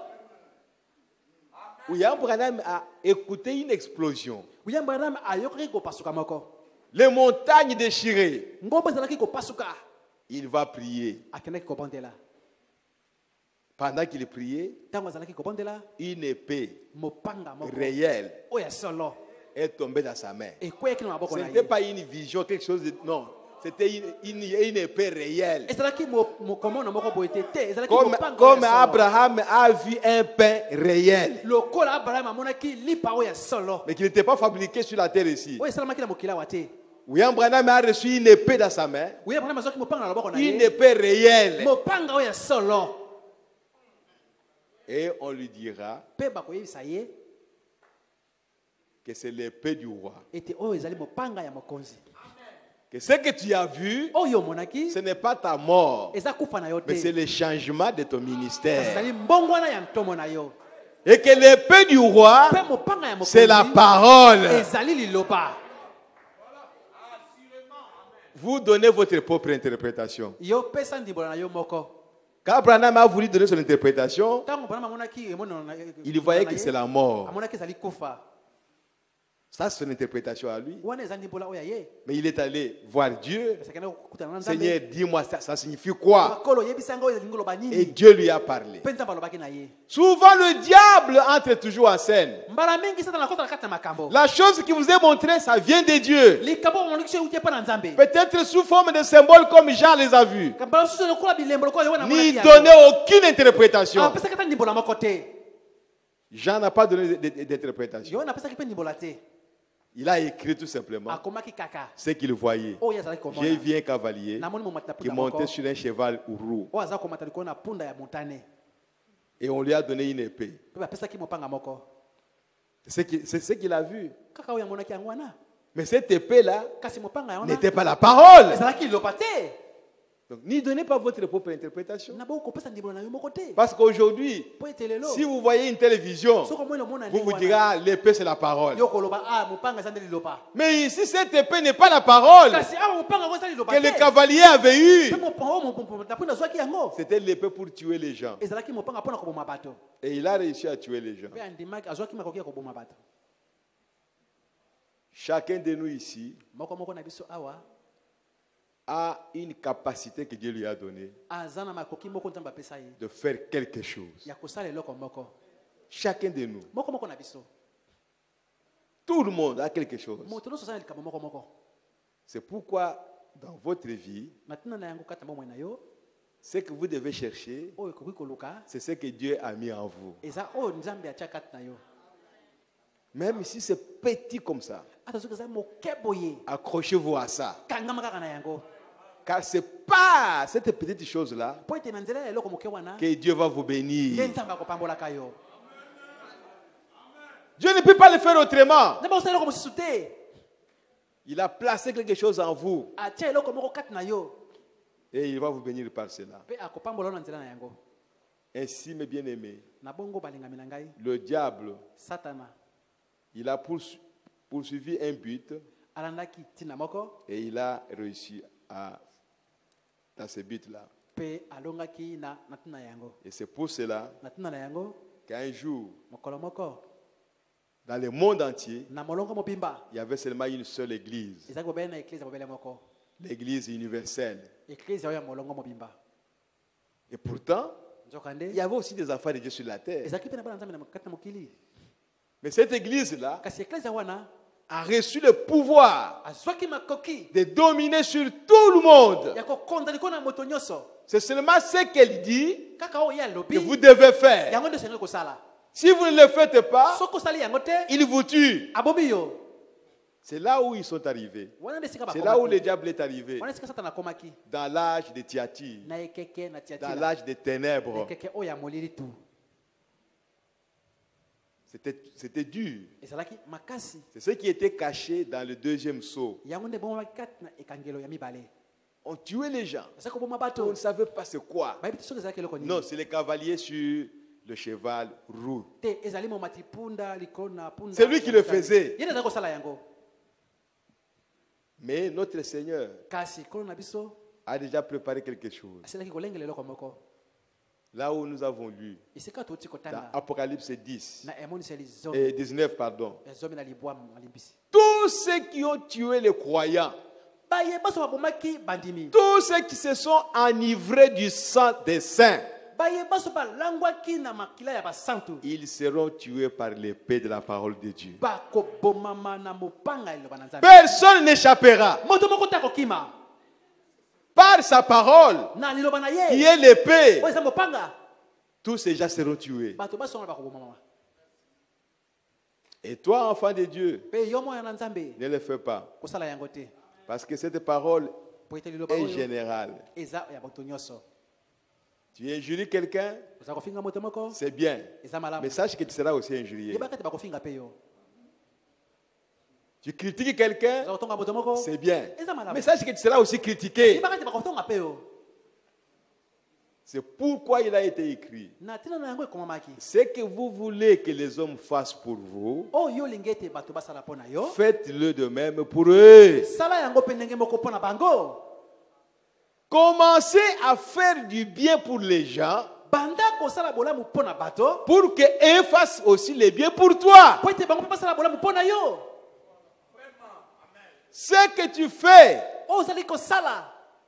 William Branham a écouté une explosion. william branham ayokaki kopasuka moko Les montagnes déchirées. ngombe ezalaki kopasuka Il va prier. akendaki kobondela Pendant qu'il priait, ntango azalaki kobondela une épée mopanga moko réelle oyo ya solo est tombée dans sa main. ekweyaki na maboko Ce na n'était ye pas une vision, quelque chose de... Non, c'était une épée réelle. ezalaki komona moko boye te te ezalaki Comme mopanga oyo ya solo. Abraham a vu un pain réel. lokola abraham amonaki lipa oyo ya solo Mais qui n'était pas fabriqué sur la terre ici. oyo esalamaki na mokili awa te William Branham a reçu une épée dans sa main. william branham azwaki mopanga na loboko na Une ye épée réelle. mopanga oyo ya solo Et on lui dira mpe bakoyebisa ye que c'est l'épée du roi. ete oyo ezali mopanga ya mokonzi Que ce que tu as vu, oyo omonaki ce n'est pas ta mort, eza kufa na yo mais c'est te le changement de ton kasi ministère. ezali mbongwana ya ntomo na yo Et que l'épée du roi, mpe mopanga ya c'est la mokonzi parole. ezali liloba Vous donnez votre propre interprétation. yo pesa ndimbola na yo moko Quand Branham a voulu donner son interprétation, ntango branham amonaki il voyait que c'est la mort. amonaki ezali kufa Ça, c'est son interprétation à lui. wana eza ndimbola oyo ya ye Mais il est allé voir Dieu. kasi akendaki kokutana na Seigneur, nzambe dis-moi, ça signifie quoi? bakolo oyebisanga oyo elingi oloba Et nini Dieu lui a parlé. mpe nzambe alobaki na ye Souvent, le diable entre toujours en scène. mbala mingi satana akota na kati na makambo La chose qui vous est montrée, ça vient de Dieu. likambo omonaki so euti epa na nzambe Peut-être sous forme de symboles comme Jean les a vus. mbala mosusu lokola bilembo lokola yowana Ni donner aucune interprétation. apesaki ata ndimbola moko te Jean n'a pas donné d'interprétation. yowana apesaki mpe ndimbola te Il a écrit tout simplement akomaki kaka ce qu'il voyait. oyo azalaki J'ai komona vu un cavalier namoni momati na qui punda moko montait sur un cheval roux. oyo aza komata likolo na punda ya motane Et on lui a donné une épée. mpe bapesaki mopanga moko C'est ce qu'il a vu. kaka oyo amonaki yango wana Mais cette épée-là kasi mopanga yango n'était pas la parole. ezalaki liloba te Donc, n'y donnez pas votre propre interprétation. na bokopesa ndimbola na yo moko te Parce qu'aujourd'hui, mpo ete lelo si vous voyez une télévision, soki omoni omona vous ndenge vous direz, wana ah, l'épée c'est la parole. yo koloba mopanga eza nde liloba Mais ici, cette épée n'est pas la parole kasi awa mopanga yango eza liloba que le te cavalier avait eue. mpe na punda azwaki yango C'était l'épée pour tuer les gens. ezalaki mopanga mpona koboma bato Et il a réussi à tuer les gens. mpe andimaki azwaki makoki ya koboma bato Chacun de nous ici moko moko na biso awa a une capacité que Dieu lui a donnée aza na makoki moko nzambe apesa ye de faire quelque chose. ya kosala eloko moko Chacun de nous. moko moko na biso Tout le monde a quelque chose. moto nyonso aza na likambo moko moko C'est pourquoi, dans votre vie, na ntina na yango kata bomoi na yo ce que vous devez chercher, oyo ekoki koluka c'est ce que Dieu a mis en vous. eza oyo nzambe atia kati na yo Même si c'est petit comme ça, ata soki eza moke boye accrochez-vous à ça. kangama kaka na yango Car ce n'est pas cette petite chose-là mpo ete na nzela ya eloko moke wana que Dieu va vous nde bénir. nzambe akopambolaka yo Dieu ne peut pas le faire autrement. nzambe akosala eloko mosusu te Il a placé quelque chose en vous atia eloko moko kati na yo et il va vous bénir par cela. mpe akopambola yo na nzela na yango Ainsi, mes bien-aimés, na bongo balingami na ngai le diable, satana il a poursuivi un but alandaki ntina moko et il a réussi dans ce but-là. mpe alongaki na ntina yango Et c'est pour cela na ntina na yango qu'un jour, mokolo moko dans le monde entier, na molongo mobimba il y avait seulement une seule église, ezalaki kobele na eklise ya mobele moko l'église universelle. eklise oyo ya molongo mobimba Et pourtant, nzokande il y avait aussi des enfants de Dieu sur la terre. ezalaki mpe na bana nzambe na kati na mokili Mais cette église-là kasi eklise wana a reçu le pouvoir azwaki makoki de dominer sur tout le monde. ya kokonza likolo na moto nyonso C'est seulement ce qu'elle dit kaka oyo ye que alobi vous devez faire. yango nde osengeli kosala Si vous ne le faites pas, soki osali yango te il vous tue. abomi yo C'est là où ils sont arrivés. wana nde esika C'est là où bakomaki. le diable est arrivé. wana esika satana akomaki Dans l'âge de Thyatire, na ekeke na dans tiatila l'âge des ténèbres. ekeke oyo ya molili tu C'était dur. ezalaki makasi C'est ce qui était caché dans le deuxième sceau. yango nde bomamaki kati na ekangelo ya mibale On tuait les gens. esaka koboma On bato ne savait pas c'est quoi. bayebi te soki ezalaki eloko nini Non, c'est les cavaliers sur le cheval roux. te ezali momati punda likolo na punda C'est lui qui le faisait. ye nde azali kosala yango Mais notre Seigneur kasi kolo na biso a déjà préparé quelque chose. asilaki kolengela eloko moko Là où nous avons lu, esika touti dans kotanga Apocalypse 10 na emoniseli et 19, pardon. zomi na libwa malimbisi Tous ceux qui ont tué les croyants, baye baso babomaki bandimi tous ceux qui se sont enivrés du sang des saints, baye baso balangwaki na makila ya basantu ils seront tués par l'épée de la parole de Dieu. bakobomama na mopanga eloba na nzambe Personne n'échappera moto moko te akokima par sa parole, na liloba na qui ye est l'épée. oyo eza mopanga Tous ces gens seront tués. bato basonga bakobomama Et toi, enfant de Dieu, mpe yo mwana na nzambe ne le fais pas. kosala yango te Parce que cette parole po ete liloba est oyo générale. eza ya bato nyonso Tu injuries quelqu'un, oza kofinga moto moko c'est bien. eza malamu Mais sache que tu seras aussi injurié. yebaka te bakofinga mpe yo Tu critiques quelqu'un, oza kotonga moto moko c'est bien. eza malamu Mais sache que tu seras aussi critiqué. yebaka te bakotonga mpe yo C'est pourquoi il a été écrit. na ntina na yango ekomamaki Ce que vous voulez que les hommes fassent pour vous, oyo olingi ete bato basala mpo na yo faites-le de même pour eux. sala yango mpe ndenge moko mpo na bango Commencez à faire du bien pour les gens banda kosala bolamu mpo na bato pour qu'eux fassent aussi le bien pour toi. po ete bango mpe basala bolamu mpo na yo Ce que tu fais, oyo ozali kosala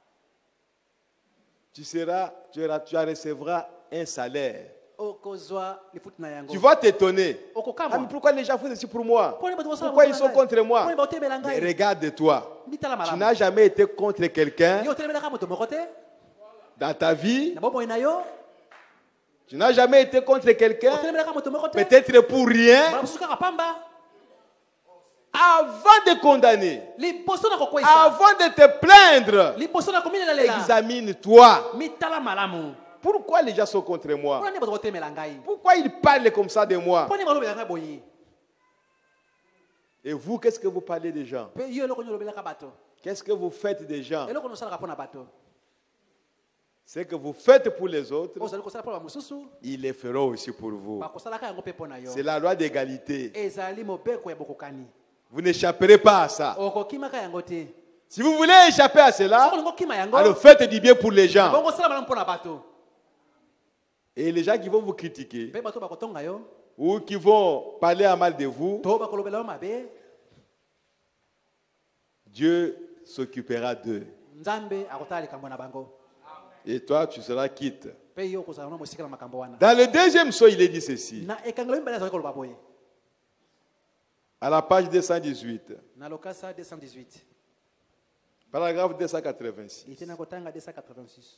tu recevras un salaire. okozwa lifuti na yango Tu vas t'étonner. Ah, mais okokamwa pourquoi les gens font ceci pour moi? Poni bato basala Pourquoi ils mpo sont na contre ngai? moi? Poni baotebela Mais ngai regarde-toi. mitala Tu malamu n'as jamais été contre quelqu'un yo otelemelaka moto moko te dans ta vie. na bomoi na yo Tu n'as jamais été contre quelqu'un, otelemelaka moto moko te peut-être pour rien. bala mosusu kaka pamba Avant de condamner, liboso na kokwesa avant de te plaindre, liboso na kominelela examine-toi. mitala malamu Pourquoi les gens sont contre moi? mpona nde bato kotelemela ngai Pourquoi ils parlent comme ça de moi? mpo nde balobela ngai boye Et vous, qu'est-ce que vous parlez des gens? mpe yo eloko nini olobelaka bato Qu'est-ce que vous faites des gens? eloko nini osalaka mpo na bato Ce que vous faites pour les autres, oyo ozali kosala mpo na bamosusu ils le feront aussi pour vous. bakosalaka yango mpe mpo na yo C'est la loi d'égalité. ezali mobeko ya bokokani Vous n'échapperez pas à ça. okokimaka yango te Si vous voulez échapper à soki cela, olingi okima yango alors faites du bien pour les gens. bongo osala malamu mpo na bato Et les gens qui vont vous critiquer mpe bato bakotonga yo ou qui vont parler à mal de vous, to bakolobela yo mabe Dieu s'occupera d'eux. nzambe akotala likambo na bango Et toi, tu seras quitte. mpe yo okozala na mosika na makambo wana Dans le deuxième saut, il est dit ceci. na ekangelo mibale azali koloba boye À la page 218, na lokasa 218 paragraphe 286. ite na kotanga 286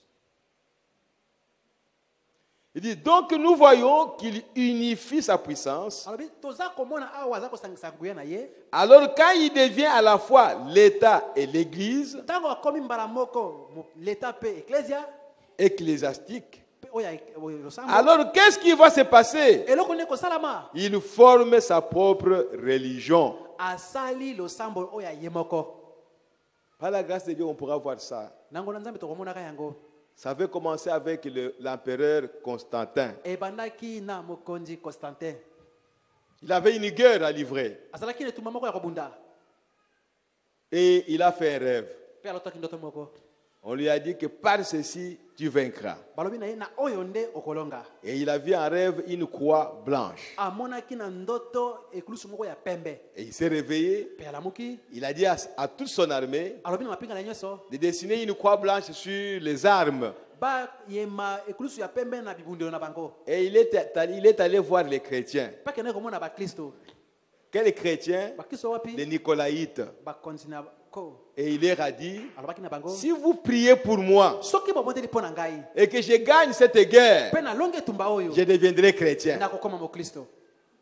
Il dit, donc nous voyons qu'il unifie sa puissance. alobi toza komona awa aza kosangisa nguya na ye Alors quand il devient à la fois l'État et l'Église, ntango akomi mbala moko leta mpe eklesia ecclésiastique, mpe oyo losambo alors qu'est-ce qui va se passer? eloko nde kosalama Il forme sa propre religion. asali losambo oyo ye moko Par la grâce de Dieu, on pourra voir ça. nango na nzambe tokomonaka yango Ça avait commencé avec l'empereur Constantin. ebandaki na mokonzi Constantin Il avait une guerre à livrer. azalaki na etumba moko ya kobunda Et il a fait un rêve. mpe alotaki ndoto moko On lui a dit que par ceci, tu vaincras. balobi na ye na oyo nde okolonga Et il a vu en rêve une croix blanche. amonaki na ndoto ekulusu moko ya pembe Et il s'est réveillé. mpe alamuki Il a dit à toute son armée alobi na mapinga na nyonso de dessiner une croix blanche sur les armes. bayema ekulusu ya pembe na bibundelo na bango Et il est allé voir les chrétiens. mpe akendaki komona baklisto Quels chrétiens? baklisto wapi Les Nicolaïtes. bakonzi na ko Et il leur a dit, alobaki na bango si vous priez pour moi soki bomoteli mpo na ngai et que je gagne cette guerre, mpe nalongi etumba oyo je deviendrai chrétien. nakokoma moklisto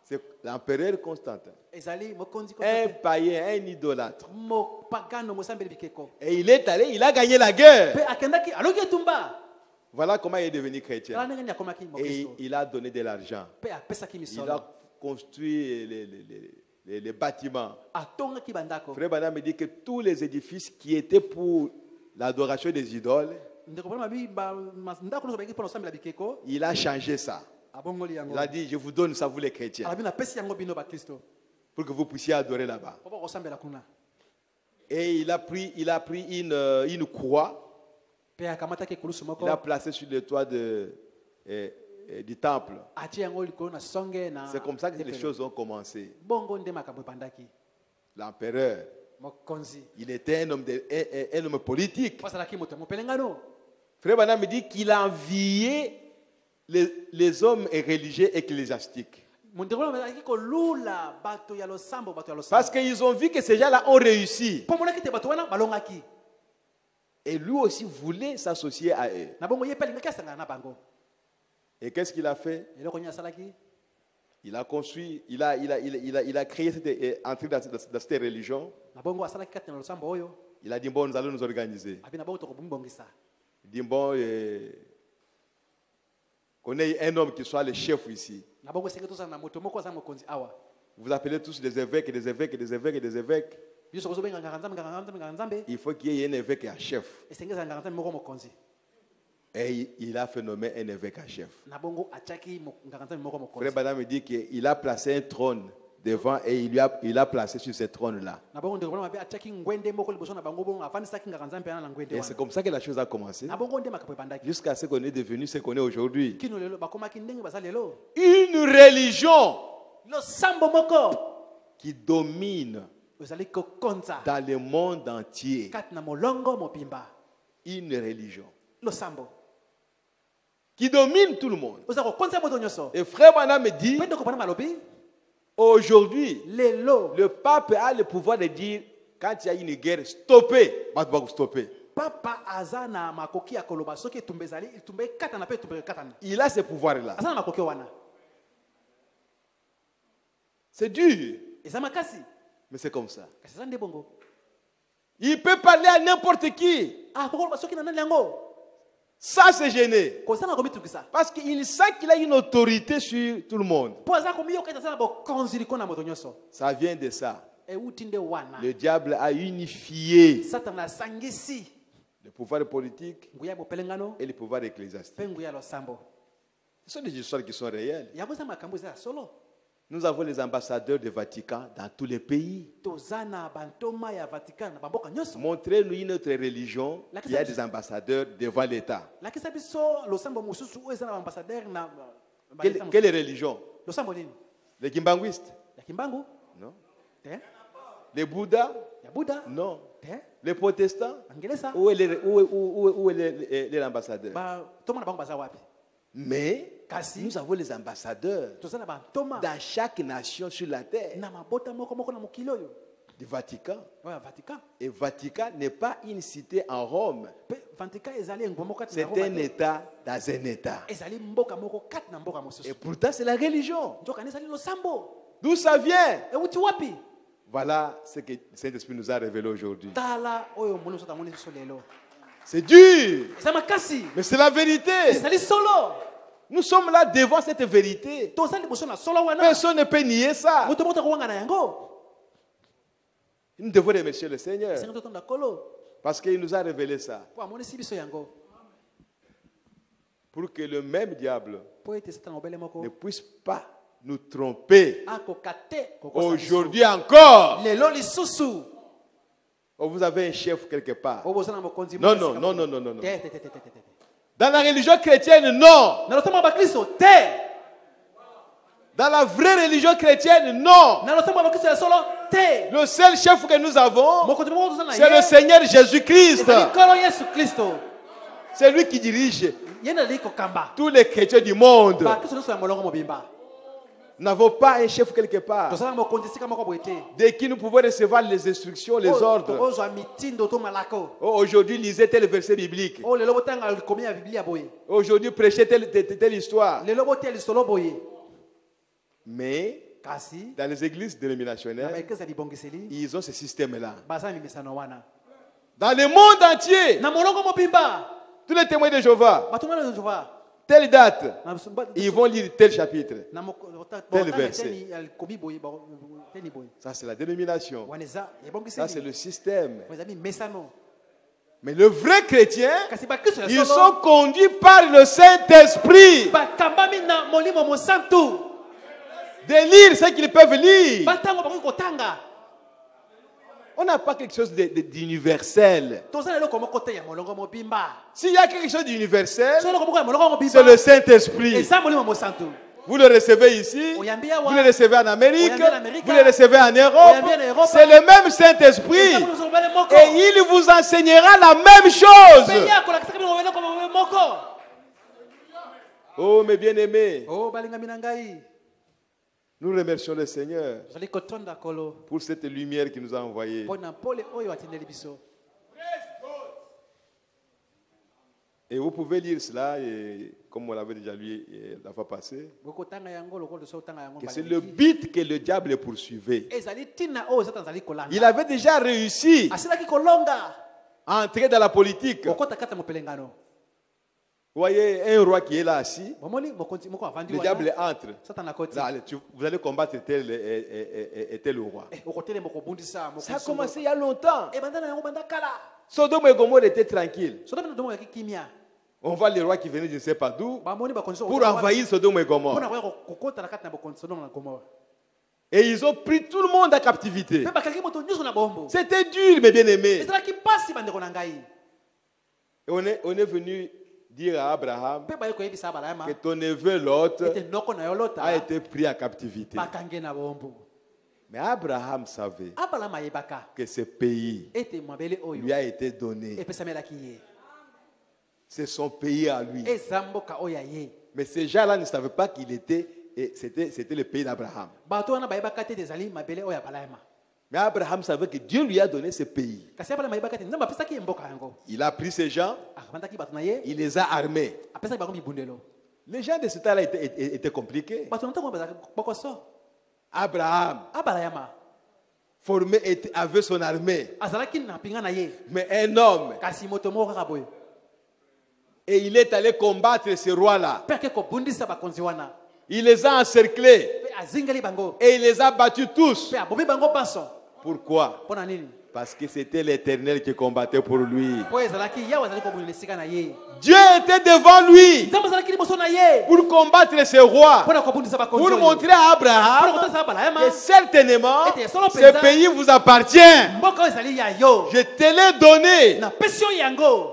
C'est l'empereur Constantin. ezali mokonzi Un Constantin. païen, un idolâtre. Mopagano mosambeli bikeko. Et il est allé, il a gagné la guerre. Pe akendaki aloki etumba. Voilà comment il est devenu Tala chrétien. ndenge nini akomaki Et mokristo. il a donné de l'argent. Pe apesaki Il misolo. a construit les bâtiments. Atongaki bandako. Frère Bana me dit que tous les édifices qui étaient pour l'adoration des idoles, Ndeko bana mabi ba ndako no baki pona sambela bikeko. il a changé ça. Abongoli yango. Il a dit, je vous donne ça, vous les chrétiens, Alabi na pesi yango bino ba Kristo. pour que vous puissiez adorer là-bas. Popo kosambela kuna. Et il a pris une croix, Pe akamataki kulusu moko. il a placé sur le toit du temple. Atie yango likolo na songe na. C'est comme ça que les choses ont commencé. Bongo nde makambo bandaki. L'empereur, Mokonzi. il était un homme politique. Pasalaki moto mopelengano. Frère Bana me dit qu'il a envié les hommes religieux ecclésiastiques. Mondeko bazaki kolula bato ya losambo bato ya losambo. Parce qu'ils ont vu que ces gens-là ont réussi. Po monaki te bato wana balongaki. Et lui aussi voulait s'associer à eux. Na bongo yepeli ngaki asanga na bango. Et qu'est-ce qu'il a fait? Eloko nya salaki. Il a construit, il a créé cette entrée dans cette religion. Na bongo asalaki kati na losambo oyo. Il a dit, bon, nous allons nous organiser. Abi na bongo tokobumbongisa. Il dit, bon, qu'on ait un homme qui soit le chef ici. Na bongo senge tosana na moto moko za mokonzi awa. Vous appelez tous des évêques, des évêques, des évêques, des évêques. Biso kozo benga nganga nzambe. Il faut qu'il y ait un évêque à chef. Esenge za nganga nzambe moko mokonzi. Et il a fait nommer un évêque à chef. Na bongo achaki nganga nzambe moko mokonzi. Frère Bana me dit qu'il a placé un trône devant et il a placé sur ce trône-là. Na bongo ndeko mabe achaki ngwende moko liboso na bango bongo afandisaki nganga nzambe na ngwende Et wana. c'est comme ça que la chose a commencé. Na bongo nde makapo bandaki. Jusqu'à ce qu'on est devenu ce qu'on est aujourd'hui. Kino lelo bakomaki ndenge basalelo. Une religion Losambo moko. qui domine Ozali kokonza. dans le monde entier. Kati na molongo mopimba. Une religion Losambo. qui domine tout le monde. Oza kokonza moto nyoso. Et frère Bana me dit, Pende kopana malobi. aujourd'hui, Lelo. le pape a le pouvoir de dire, quand il y a une guerre, stoppez. Stopper. Papa azana makoki ya koloba soki tumbezali tumbe katana pe tumbe katana. Il a ce pouvoir-là. Azana makoki wana. C'est dur, Eza makasi. mais c'est comme ça. Kasi zande bongo. Il peut parler à n'importe qui Ah kokolo soki na nani yango. sans se gêner. Kozana komitukisa. Parce qu'il sait qu'il a une autorité sur tout le monde. Po aza komiyo keta sana bo konzili kona moto nyoso. Ça vient de ça. E utinde wana. Le diable a unifié Satan sangisi. le pouvoir politique Nguya bopelengano. et le pouvoir ecclésiastique. Pe nguya losambo. Ce sont des histoires qui sont réelles. Yaboza makambo za solo. Nous avons les ambassadeurs du Vatican dans tous les pays. Tozana bantoma ya Vatican na bamboka nyoso. Montrez-nous une autre religion qui a des ambassadeurs devant l'État. Lakisa biso losambo mususu oyo eza na ambassadeur na Quelle religion? losambo nini? Les Kimbanguistes? Ya kimbangu? Non. Te? Les Bouddhas? Ya Buddha? Non. Te? Les protestants? Angelesa? Où est l'ambassadeur? Ba toma na bango baza wapi? Mais Kasi nous avons les ambassadeurs tozana bantoma dans chaque nation sur la terre na mabota moko moko na mokili oyo. du Vatican. Oya Vatican. Et Vatican n'est pas une cité en Rome. Pe Vatican ezali engumba moko kati C'est na Roma. un État dans un État. Ezali mboka moko kati na mboka Et mosusu. pourtant, c'est la religion. Njoka ezali losambo. D'où ça vient? E uti wapi? Voilà ce que le Saint-Esprit nous a révélé aujourd'hui. Tala oyo molo sota moni so lelo. C'est dur, Eza makasi. mais c'est la vérité. Ezali solo. Nous sommes là devant cette vérité. Tozali boso na solo wana. Personne ne peut nier ça. Moto moto ko wanga na yango. Nous devons remercier le Seigneur Sengo to tonda kolo. parce qu'il nous a révélé ça. Po amoni si biso yango. Pour que le même diable Po ete satan obele moko. ne puisse pas nous tromper. Ako kate Aujourd'hui encore, lelo lisusu. vous avez un chef quelque part. Oboza na mokonzi. Non, non, non, non, non, non, non. Te. Dans la religion chrétienne, non. Na losambo ba Kristo te. Dans la vraie religion chrétienne, non. Na losambo ba Kristo ya solo te. Le seul chef que nous avons, Mokonzi moko tozana c'est le Seigneur Jésus-Christ. Ezali kolo Yesu Kristo. C'est lui qui dirige Yena liko kamba. tous les chrétiens du monde. Ba Kristo nyonso ya molongo mobimba. Nous n'avons pas un chef quelque part Tozana mokonzi sika moko boete. de qui nous pouvons recevoir les instructions, les ordres. Tozo mitindo to malako. Oh, aujourd'hui, lisez tel verset biblique. Oh lelo botanga likomi ya Biblia boye. Aujourd'hui, prêchez telle histoire. Lelo botel solo boye. Mais kasi dans les églises na dénominationnelles, baeklezia libongiseli ils ont ce système-là. baza na mimesano wana Dans le monde entier, na molongo mobimba tous les témoins de Jéhovah, bato ngana na Jehova telle date, na ils vont lire tel chapitre. na Tel verset. komi boye teni boye Ça, c'est la dénomination. wana eza Ça, c'est ebongiseli le système. eza mimesano Mais le vrai chrétien, kasi bakristo ya ils solo sont conduits par le Saint-Esprit bakambami na molimo mosantu de lire ce qu'ils peuvent lire. batango bakoki kotanga On n'a pas quelque chose d'universel. toza na eloko moko te ya molongo mobimba S'il y a quelque chose d'universel, so eloko moko ya molongo c'est mobimba le Saint-Esprit. eza molimo mosantu Vous le recevez ici, oyambi awa vous le recevez en Amérique, Oyambi en Amérique, vous le recevez en oyambi en Europe. Europe. C'est le même Saint-Esprit. eza molimo mobale moko Et il vous enseignera la même chose. pe ya kolakisaka bino eloko moko Oh, mes bien-aimés, o balingami na ngai nous remercions le Seigneur tozali kotonda kolo pour cette lumière qu'il nous a envoyée. mpo na pole oyo atindeli biso Et vous pouvez lire cela, et, comme on l'avait déjà lu la fois passée, bokotanga yango lokola so otanga yango que c'est le but que le diable poursuivait. ezali ntina oyo satan azali kolanda Il avait déjà réussi asilaki kolonga à entrer dans la politique. Vous okota kata mopelengano voyez un roi qui est là assis, bomoni mokonzi moko avandi le diable entre. satan akoti Là, allez, vous allez combattre tel et tel roi. okotele mokobundisa Ça a commencé il y a longtemps. ebanda na yango banda kala Sodome et Gomorrhe étaient tranquilles. soda bino domo yaki kimia On voit les rois qui venaient je ne sais pas d'où bamoni bakonzi pour envahir Sodome et mpona Gomorrhe. koya kokota na kati na bokonzi sodoma na gomora Et ils ont pris tout le monde à captivité. mpe bakalaki moto nyonso na bombo C'était dur, mes bien-aimés. ezalaki mpasi bandeko na ngai Et on est venu dire à Abraham mpe baye koyebisa abalama que ton neveu Lot ete noko na yo a lota été pris à captivité. bakange na bombo Mais Abraham savait abalama ayebaka que ce pays ete mabele lui oyo a été donné. epesamelaki ye C'est son pays à lui. eza mboka oyo ya ye Mais ces gens-là ne savaient pas qu'il était, et c'était le pays d'Abraham. bato wana bayebaka te ete ezali mabele oyo ya balama Mais Abraham savait que Dieu lui a donné ce pays. kasi abalama ayebaka te nzambe apesaki ye mboka yango Il a pris ces gens, akabandaki bato na ye il les a armés. apesaki bango mibundelo Les gens de ce temps-là étaient compliqués. bato na ntango bazalaki bokoso Abraham abalayama avait son armée. azalaki na mpinga na ye Mais un homme, kasi moto moko kaka boye et il est allé combattre ce roi-là. mpe ake kobundisa bakonzi wana Il les a encerclés mpe azingeli bango et il les a battus tous. mpe abomi bango baso Pourquoi? mpo na nini Parce que c'était l'Éternel qui combattait pour lui. mpo ezalaki yawe azali kobundela esika na ye Dieu était devant lui nzambe azalaki liboso na ye pour combattre ce roi. mpo na kobundisa bakonzi Pour oyo montrer à mpo na Abraham kotalisa abalayama que certainement ce ce pays vous appartient. mboka oyo ezali ya yo Je te l'ai donné. napesi yo yango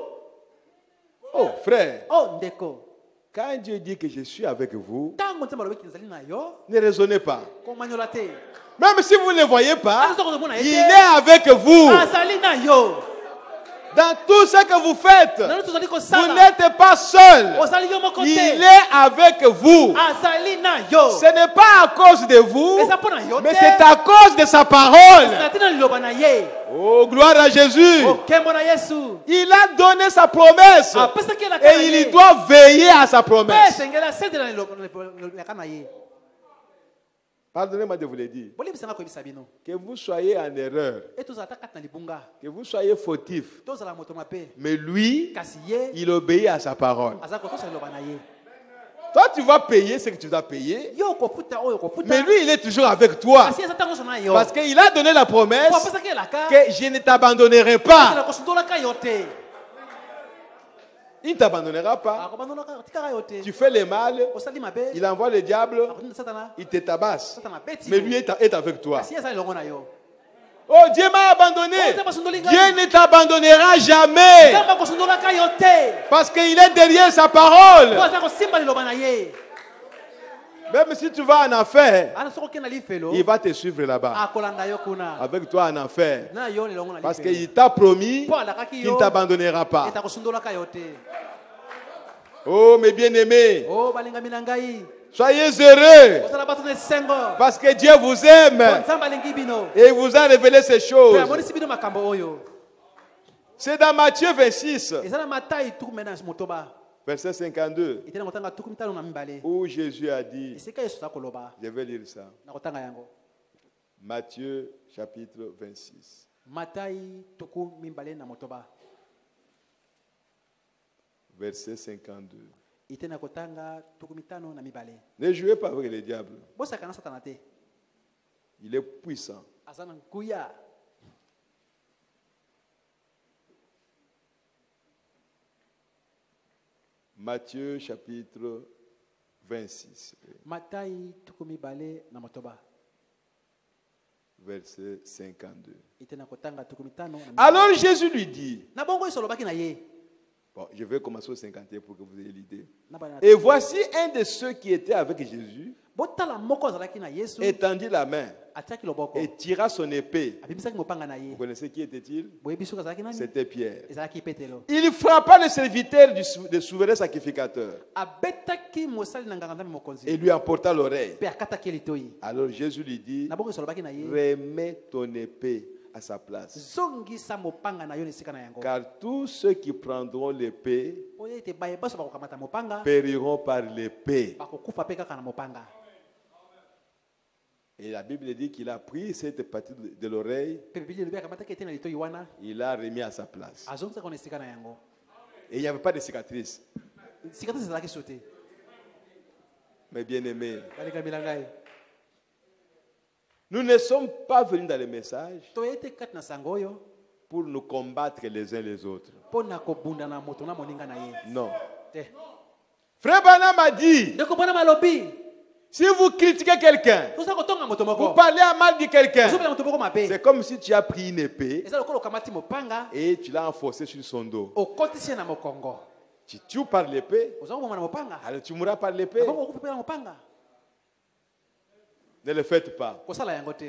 Oh frère, o ndeko quand Dieu dit que je suis avec vous, ntango nzambe alobeki ezali na yo ne raisonnez pas. komanyola te Même si vous ne le voyez pas, aza kozomona il ye est avec vous. azali na yo Dans tout ce que vous faites, nano tozali vous kosala n'êtes pas seul. ozali yo moko Il te est avec vous. azali na yo Ce n'est pas à cause de vous, eza mpo na yo mais te c'est à cause de sa parole. na tina liloba na ye Oh, gloire à Jésus. okembo na yesu Il a donné sa promesse apesaki ye na kaka na et ye il doit veiller à sa mpe promesse. esengeli asetela yaka na ye Pardonnez-moi de vous le dire. bolebisanga koyebisa bino Que vous soyez en erreur, e tozala ta kati na libunga que vous soyez fautif, tozala moto mabe mais lui, kasi ye il obéit à sa parole. aza kokosa liloba na ye Toi, tu vas payer ce que tu dois payer, yo okofuta oyo okofuta mais lui, il est toujours avec toi. kasi eza ntango nyonso na yo Parce qu'il a donné la promesse po apesaki elaka que je ne t'abandonnerai pas. na kosundolaka yo te Il ne t'abandonnera pas. akobandolaka tikaka yo te Tu fais le mal, osali mabe il envoie le diable, akotinda satana il te tabasse. satana abeti Mais lui est avec toi. kasi ye eza elongo na yo Oh, Dieu m'a abandonné. Oh, Nzambe asundoli ngai. Dieu ne t'abandonnera jamais. nzambe akosundolaka yo te Parce qu'il est derrière sa po parole. aza kosimba liloba na ye Même si tu vas en enfer, ana soki okenda lifelo il va te suivre là-bas. akolanda yo kuna Avec toi en enfer. na yo lelongo na Parce lifelo qu'il t'a promis po alakaki qu'il yo ne t'abandonnera pas. eta kosundolaka yo te Oh, mes bien-aimés, o balingami na ngai soyez heureux. ozala bato na esengo Parce que Dieu vous aime. po nzambe alingi bino Et il vous a révélé ces mpe choses. amonisi bino makambo oyo C'est dans Matthieu 26. eza na matai tuku mena motoba Verset 52, Itena kotanga tukumi tano na mibale. où Jésus a dit, Esika Yesu za koloba. je vais lire ça, Na kotanga yango. Matthieu chapitre 26, Matai tukumi mbale na motoba. verset 52. Itena kotanga tukumi tano na mibale. Ne jouez pas avec le diable, Bosaka na satana te. il est puissant. Azana nkuya. Matthieu chapitre 26, Matai tukumi bale na motoba. verset 52. Itena kotanga tukumi tano na mibale. Alors Jésus lui dit, Na bongo Yesu alobaki na ye. bon, je vais commencer au 51 pour que vous ayez l'idée. Na bana. Et voici un de ceux qui étaient avec Jésus Botala moko azalaki na Yesu. étendit la main Atiaki loboko. et tira son épée. Abimisaki mopanga na Vous ye. connaissez qui était-il? Boyebi soka azalaki nani? C'était Pierre. Ezalaki Petelo. Il frappa le serviteur du souverain sacrificateur Abetaki mosali na nganga nzambe mokonzi. et lui emporta l'oreille. Pe akataki litoi. Alors Jésus lui dit, Na bongo Yesu alobaki na ye. remets ton épée à sa place. Zongisa mopanga na yo na esika na yango. Car tous ceux qui prendront l'épée Oye te baye baso bakokamata mopanga. périront par l'épée. Bakokufa pe kaka na mopanga. Et la Bible dit qu'il a pris cette partie de l'oreille, Pe Biblia lobi akamataki ete na litoi wana. il l'a remis à sa place. Azongisa kona esika na yango. Et il n'y avait pas de cicatrice. Sikata ezalaki sote. Mais bien aimé, Baleka bilangai. nous ne sommes pas venus dans le message Toyete kat na sango oyo. pour nous combattre les uns les autres. Pona kobunda na moto na moninga na ye. Non. Te. Frère Branham a dit, Ndeko bana malobi. si vous critiquez quelqu'un, Toza kotonga moto vous moko. parlez à mal de quelqu'un, Zobela moto moko mabe. c'est comme si tu as pris une épée Eza lokolo kamati mopanga. et tu l'as enfoncé sur son dos. Okotisi na mokongo. Tu tues par l'épée, Oza koboma na mopanga. alors tu mourras par l'épée. Bongo okupe pe na mopanga. Ne le faites pas. Kosala yango te.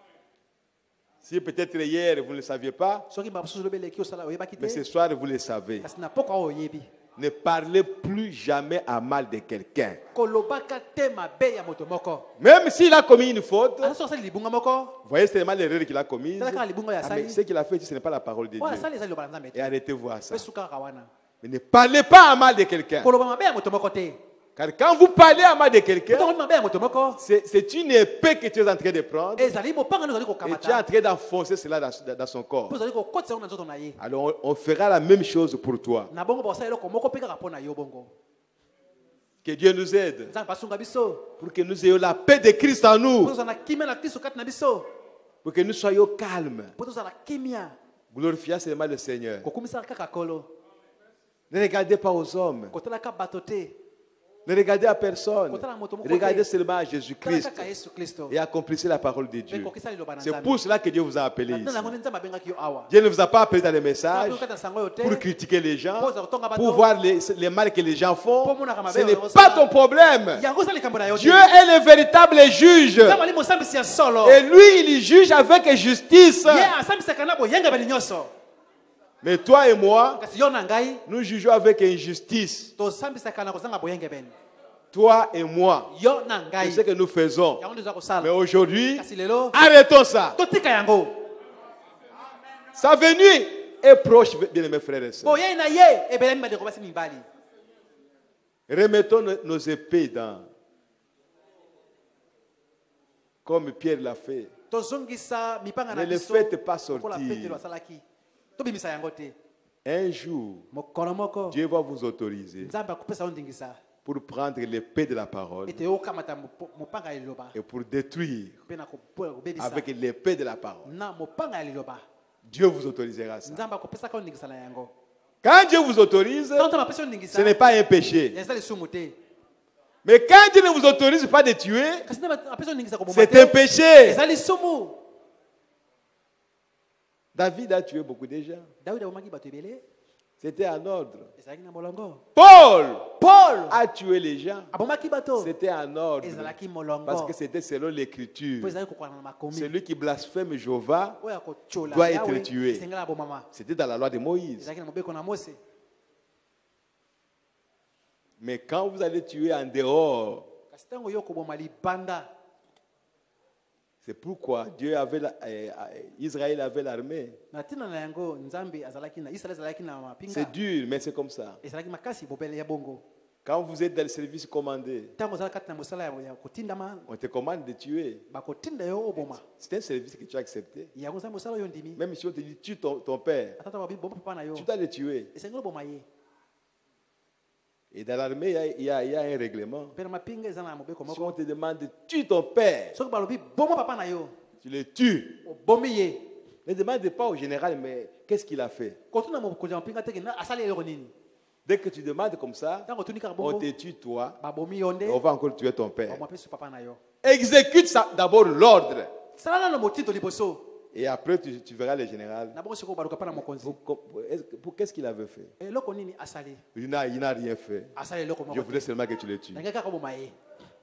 Si peut-être hier vous ne le saviez pas, Soki babusu lobeleki osala oyebaki mais ce te. soir vous le savez. Kasi na poko oyebi. Ne parlez plus jamais à mal de quelqu'un. Kolobaka te mabe ya moto moko. Même s'il a commis une faute, Asa soka sali libunga moko. vous voyez seulement l'erreur qu'il a commise. Tala kaka libunga ya Ah, mais sali. ce qu'il a fait, ce n'est pas la parole de Wala Dieu. sali ezali loba na Nzambe Et te. arrêtez-vous à ça. Pe suka kawana. Mais ne parlez pas à mal de quelqu'un. Koloba mabe ya moto moko te. Car quand vous parlez à mal de quelqu'un, Tongo mabe ya moto moko. c'est une épée que tu es en train de prendre et Ezali mopanga no ezali tu es en kokamata. train d'enfoncer cela dans son corps. Po ezali kokotisa ngo na nzoto na ye. Alors on fera la même chose pour toi. Na bongo bosala eloko moko pe kaka pona yo bongo. Que Dieu nous aide Nzambe basunga biso. pour que nous ayons la paix de Christ en nous, Po tozala kimia na Kristo kati na biso. pour que nous soyons calmes, Po tozala kimia. glorifiant seulement le Seigneur. Kokumisa kaka kolo. Ne regardez pas aux hommes, Kotalaka bato te. ne regardez à personne, Kotala moto moko regardez te. seulement à Tala Jésus-Christ kaka Yesu Kristo. et accomplissez la parole de Pe Dieu. kokisa liloba na C'est Nzambe. pour cela que Dieu vous a appelé ici. Na nango Nzambe abengaki yo awa. Dieu ne vous a pas appelé dans les messages Nzambe okata sango yo te. pour critiquer les gens, Poza kotonga bato. pour voir les mal que les gens font. Po mona kama Ce beo n'est yo pas sala. ton problème. Yango sali kambo na yo te. Dieu est le véritable juge. Nzambe ali mosambisi ya solo. Et lui, il juge avec justice. Ye asambisaka na boyenga bali nyonso. Mais toi et moi, Kasi yo na ngai nous jugeons avec injustice. tosambisaka na kozanga boyenge beni. Toi et moi, Yo na c'est ngai. ce que nous faisons. Yango ndio za Mais kosala. aujourd'hui, Kasi lelo arrêtons ça. totika yango. Sa venue est proche, bien aimés frères et sœurs. Boye na ye ebelemi badeko basi mibali. Remettons nos épées dans. Comme Pierre l'a fait. Tozongisa mipanga na Ne le biso. faites pas Lokola sortir. Petelo asalaki. Tobimisa yango te. Un jour, Mokolo moko. Dieu va vous autoriser Nzambe akupesa yo ndingisa. pour prendre l'épée de la parole Ete okamata mopanga ya liloba. et pour détruire Pe na kobebisa. avec l'épée de la parole. Na mopanga ya liloba. Dieu vous autorisera ça. Nzambe akupesa yo ndingisa na yango. Quand Dieu vous autorise, Tanto mapesa yo ndingisa. ce n'est pas un péché. Eza lisumu te. Mais quand Dieu ne vous autorise pas de tuer, Kasi nzambe apesa yo ndingisa koboma c'est te. un péché. Eza lisumu. David a tué beaucoup de gens. Daudi abomaki bato ebele. C'était en ordre. Ezalaki na molongo. Paul Paul a tué les gens. abomaki bato. C'était en ordre. Ezalaki molongo. Parce que c'était selon Po l'écriture. ezalaki kokwana na makomi. Celui qui blasphème Jéhovah Oyo akochola doit Yawe, être tué. esengela abomama. C'était dans la loi de Moïse. Ezalaki na mobeko na Mose. Mais quand vous allez tuer en dehors, Kasi ntango yo koboma libanda. C'est pourquoi Israël avait l'armée. na ntina na yango nzambe azalaki na Israel azalaki na mapinga C'est dur, mais c'est comme ça. ezalaki makasi bopele ya bongo Quand vous êtes dans le service commandé, ntango ozala kati na mosala ya kotindama on te commande de tuer. bakotinda yo oboma C'est un service que tu as accepté. yango nzambe mosala oyo ndimi Même si on te dit tue ton père, atata babi bomba papa na yo tu dois le tuer. esengi oboma ye Et dans l'armée, il y a un règlement. mpe na mapinga eza na mobeko Si on moko te demande tue ton père, soki balobi bomba papa na yo tu le tues. obomi ye Ne demande pas au général, mais qu'est-ce qu'il a fait? kotuna mokonzi ya mapinga teke na asali eloko nini Dès que tu demandes comme ça, ntango otuni kaka on bongo te tue toi, babomi yo nde on va encore tuer ton père. bamwapesu papa na yo Exécute d'abord l'ordre. sala nano motindo liboso Et après, tu verras le général. na bongo sikoyo baluka mpa na mokonzi Pour qu'est-ce qu'il avait fait? eloko nini asali Il n'a rien fait. asali eloko Je moko voulais seulement que tu le tues. nangai kaka oboma ye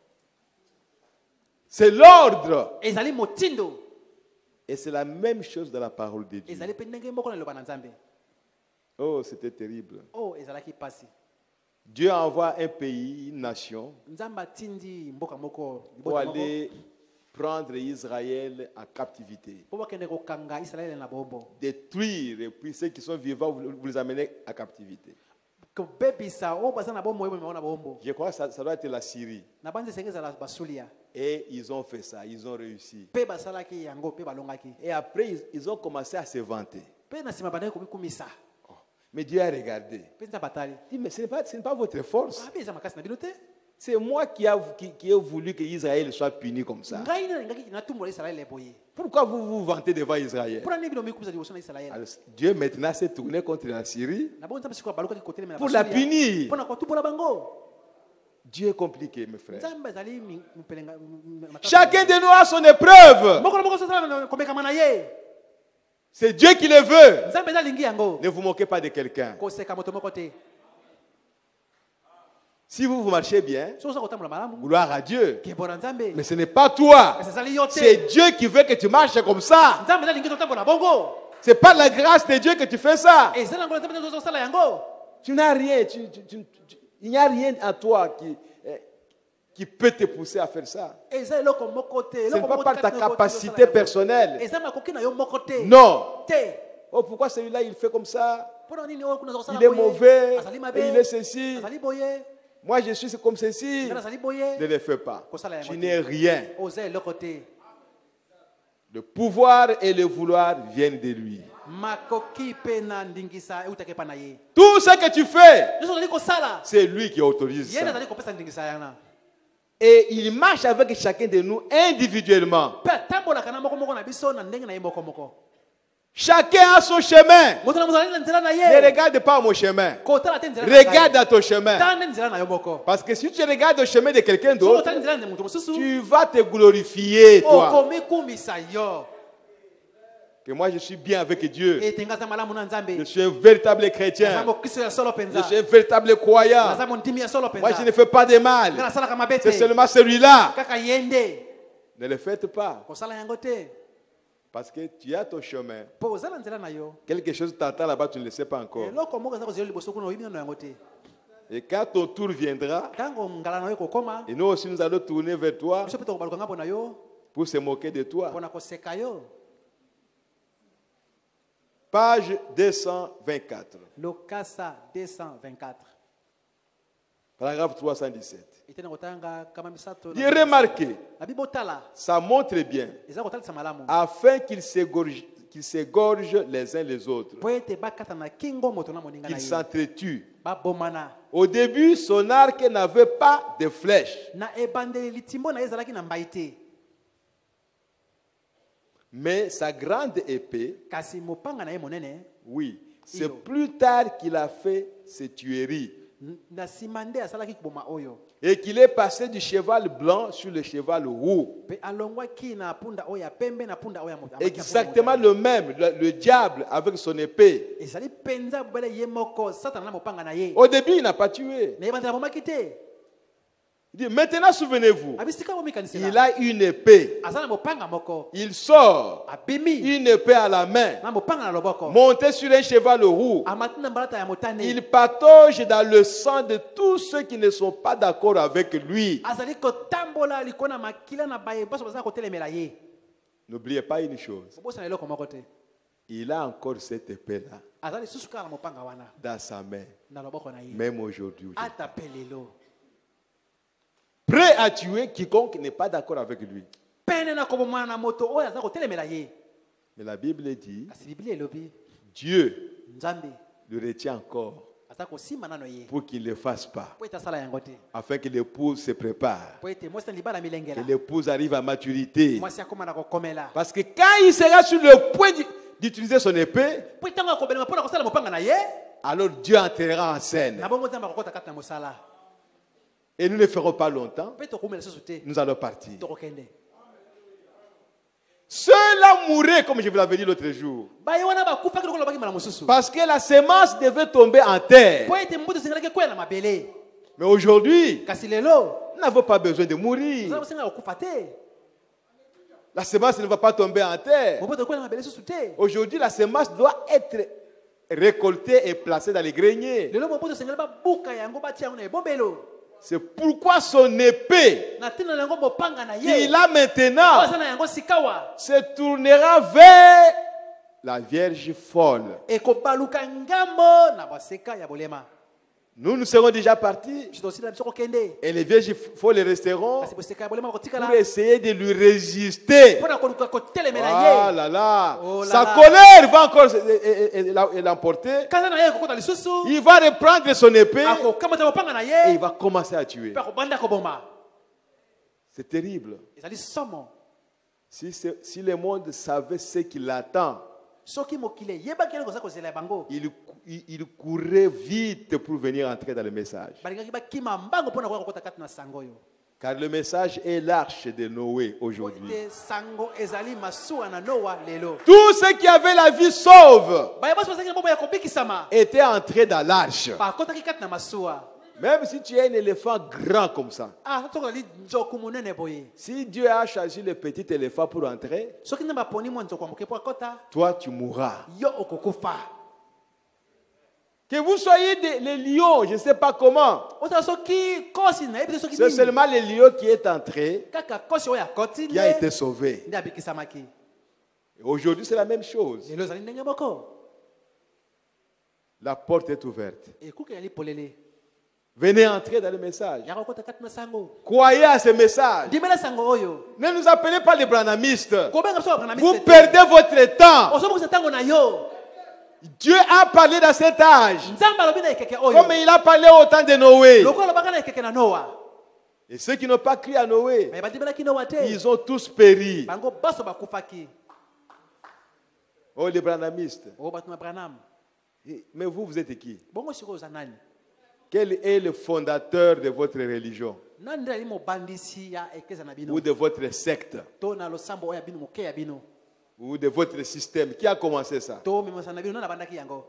C'est l'ordre. ezali motindo Et c'est la même chose dans la parole de Dieu. ezali mpe ndenge moko na liloba na nzambe Oh, c'était terrible. oyo ezalaki pasi Dieu envoie un pays, une nation, nzambe atindi mboka moko pour libota moko aller prendre Israël en captivité. mpo bakende kokanga israele na bombo Détruire, et puis ceux qui sont vivants, vous les amenez à captivité. kobebisa oyo baza na bombo oyebomao na bombo Je crois que ça doit être la Syrie. na banzi esenge ezala basulia Et ils ont fait ça, ils ont réussi. mpe basalaki yango mpe balongaki Et après, ils ont commencé à se vanter. mpe na nsima bandaki komikumisa Mais Dieu a regardé. mpe nzambe atali Il dit, mais ce n'est pas votre force. mpe eza makasi na bino te C'est moi qui ai voulu que Israël soit puni comme ça. ngai nalingaki natumbola israele boye Pourquoi vous vous vantez devant Israël? mpona nini bino mikumisa liboso na israele Alors, Dieu maintenant s'est tourné contre la Syrie na bongo nzambe sikoyo balukaki kotelemela pour la basulia punir. mpona kotumbola bango Dieu est compliqué, mes frères. nzambe ezali mopelenga Chacun de nous a son épreuve. moko na moko sozala komekama na ye C'est Dieu qui le veut. nzambe eza alingi yango Ne vous moquez pas de quelqu'un. koseka moto moko te Si vous marchez bien, soki oza kotambola malamu gloire à Dieu. kebola nzambe Mais ce n'est pas toi. kasi ezali yo te C'est Dieu qui veut que tu marches comme ça. nzambe eza alingi totambola bongo C'est pas la grâce de Dieu que tu fais ça. eza nango na nzambe nde tozosala yango Tu n'as rien. Il n'y a rien à toi qui peut te pousser à faire ça. eza eloko moko te Ce n'est pas par ta capacité personnelle. eza makoki na yo moko te Non. te Oh, pourquoi celui-là, il fait comme ça? mpona nini oyo kuna Il est mauvais. azali mabe Et il est ceci. azali boye Moi, je suis comme ceci. nga nazali boye Ne le fais pas. Kosala yango Tu te. n'es rien. oza eloko te Le pouvoir et le vouloir viennent de lui. makoki mpe na ndingisa eutaki epa na ye Tout ce que tu fais, nyonso ozali kosala c'est lui qui autorise ye nde ça. azali kopesa ndingisa yana Et il marche avec chacun de nous individuellement. mpe atambolaka na moko moko na biso na ndenge na ye moko moko Chacun a son chemin. moto na moto azali na nzela na Ne ye regarde pas mon chemin. kotala te nzela na Regarde ngai. à ton chemin. tala nde nzela na yo moko Parce que si tu regardes le chemin de quelqu'un soki d'autre, otali nzela na moto mosusu tu vas te glorifier, toi. okomikumisa yo Que moi, je suis bien avec Dieu. etenga aza malamu na Je nzambe suis un véritable aza chrétien. mokristo ya solo Je mpenza suis un véritable croyant. aza mondimi ya solo Moi, je ne mpenza fais pas de nga mal. nasalaka mabe C'est te seulement celui-là. kaka ye nde Ne le faites pas. kosala yango te Parce que tu as ton chemin. mpo oza na nzela na yo Quelque chose t'attend là-bas, tu ne le sais pas encore. eloko moko eza kozela liboso kuna oyebi nano yango te Et quand ton tour viendra, ntango ngala na yo ekokoma et nous aussi nous allons tourner vers toi biso mpe tokobaluka ngambo na yo pour se moquer de toi. mpona koseka yo Page 224, lokasa 224 paragraphe 317. etene kotanga kama misato Il est remarqué, nabi botala ça montre bien, eza kotalisa malamu afin qu'ils s'égorgent les uns les autres, po ete bakata na kingo moto na moninga na qu'ils ye s'entretuent. babomana Au début, son arc n'avait pas de flèche, na ebandeli litimbo na ye ezalaki na mbai te mais sa grande épée, kasi mopanga na ye monene oui, c'est Iyo. plus tard qu'il a fait ses tueries. na nsima nde asalaki koboma oyo Et qu'il est passé du cheval blanc sur le cheval roux. mpe alongwaki na punda oyo ya pembe na punda oyo ya Exactement le même, le diable avec son épée. ezali mpenza bobele ye moko satana na mopanga na ye Au début, il n'a pas tué. na ye bandela bomaki te Il dit, maintenant souvenez-vous, abisika il bomikanisela a une épée. aza na mopanga moko Il sort, abimi une épée à la main, na mopanga na loboko monté sur un cheval roux. amati na mbalata ya motane Il patauge dans le sang de tous ceux qui ne sont pas d'accord avec lui. azali kotambola likolo na makila na baye baso bazala kotelemela ye N'oubliez pas une chose. Bobosa na eloko moko te. Il a encore cette épée-là Azali lisusu kaka na mopanga wana dans sa main, na loboko na ye. même aujourd'hui. Ata pe lelo. Prêt à tuer quiconque n'est pas d'accord avec lui. Pene na koboma na moto oyo aza kotelemela ye. Mais la Bible dit, Kasi Biblia elobi Dieu Nzambe le retient encore aza kosimba nano ye. pour qu'il ne le fasse pas, Po ita sala yango te. afin que l'épouse se prépare, Po ete mwasi libala milengela. que l'épouse arrive à maturité. Mwasi akoma na kokomela. Parce que quand il sera sur le point d'utiliser son épée, Po itanga kobelema pona kosala mopanga na ye. alors Dieu entrera en scène. Na bongo Nzambe akokota kati na mosala. Et nous ne ferons pas longtemps, Po ete komela susu te. nous allons partir. Tokokende. Ceux-là mourraient, comme je vous l'avais dit l'autre jour. Ba ye wana ba kufa kilo lobaki mala mosusu. Parce que la semence devait tomber en terre. Po ete mbuto zingalaki kwela mabele. Mais aujourd'hui, Kasi lelo nous n'avons pas besoin de mourir. Nzambe senga kokufa te. La semence ne va pas tomber en terre. Mbuto kwela mabele susu te. Aujourd'hui, la semence doit être récoltée et placée dans les greniers. Lelo mbuto senga ba buka yango ba tia na ebombelo. C'est pourquoi son épée Na tina yango mopanga na ye. qu'il a maintenant Oza na yango sikawa. se tournera vers la Vierge folle. Ekobaluka ngambo na baseka ya bolema. Nous serons déjà partis Je aussi la biso kokende. et les vierges folles resteront Kasi boseka ya bolema kotikala. pour essayer de lui résister. Pona koluka kotelemela Ah ye. là là, Oh là sa là. colère va encore l'emporter. Kaza na ye kokota lisusu. Il va reprendre son épée Akokamata mopanga na et ye. il va commencer à tuer. Pe kobanda koboma. C'est terrible. Ezali somo. Si le monde savait ce qui l'attend, Soki mokile yebaki eloko za kozela bango. il courait vite pour venir entrer dans le message. Balingaki bakima mbango pona kokota kati na sango yo. Car le message est l'arche de Noé aujourd'hui. Te sango ezali masuwa na Noa lelo. Tous ceux qui avaient la vie sauve Ba yebasi bazaki na bobo ya kobikisama. étaient entrés dans l'arche. Ba kotaki kati na masuwa. Même si tu es un éléphant grand comme ça, Ah, toko li nzoku munene boye. si Dieu a choisi le petit éléphant pour entrer, Soki na baponi mo nzoku amuke po akota. toi tu mourras. Yo okokufa. Que vous soyez les lions, je ne sais pas comment. Ota soki kosi na yebi soki C'est seulement le lion qui est entré, Kaka kosi oya koti qui a été sauvé. nda bikisamaki. Et aujourd'hui, c'est la même chose. Lelo zali ndenge moko. La porte est ouverte. Ekuke yali polele. Venez entrer dans le message. Ya kokota kati na sango. Croyez à ce message. Dimela sango oyo. Ne nous appelez pas les branhamistes. Kobenga so bana Vous perdez votre temps. Osomo tango na yo. Dieu a parlé dans cet âge, Nzamba lobi na ekeke oyo. comme il a parlé au temps de Noé. Lokolo bakana ekeke na Noa. Et ceux qui n'ont pas cru à Noé, Mais badimela ki Noa te. ils ont tous péri. Bango baso bakufaki. Oh, les branhamistes. O batu na Branham. Mais vous, vous êtes qui? Bongo siko za nani? Quel est le fondateur de votre religion Nani ndali mo bandisi ya ekeza na bino. ou de votre secte To na losambo oya bino moke ya bino. ou de votre système? Qui a commencé ça? To mimosa na bino nana bandaki yango.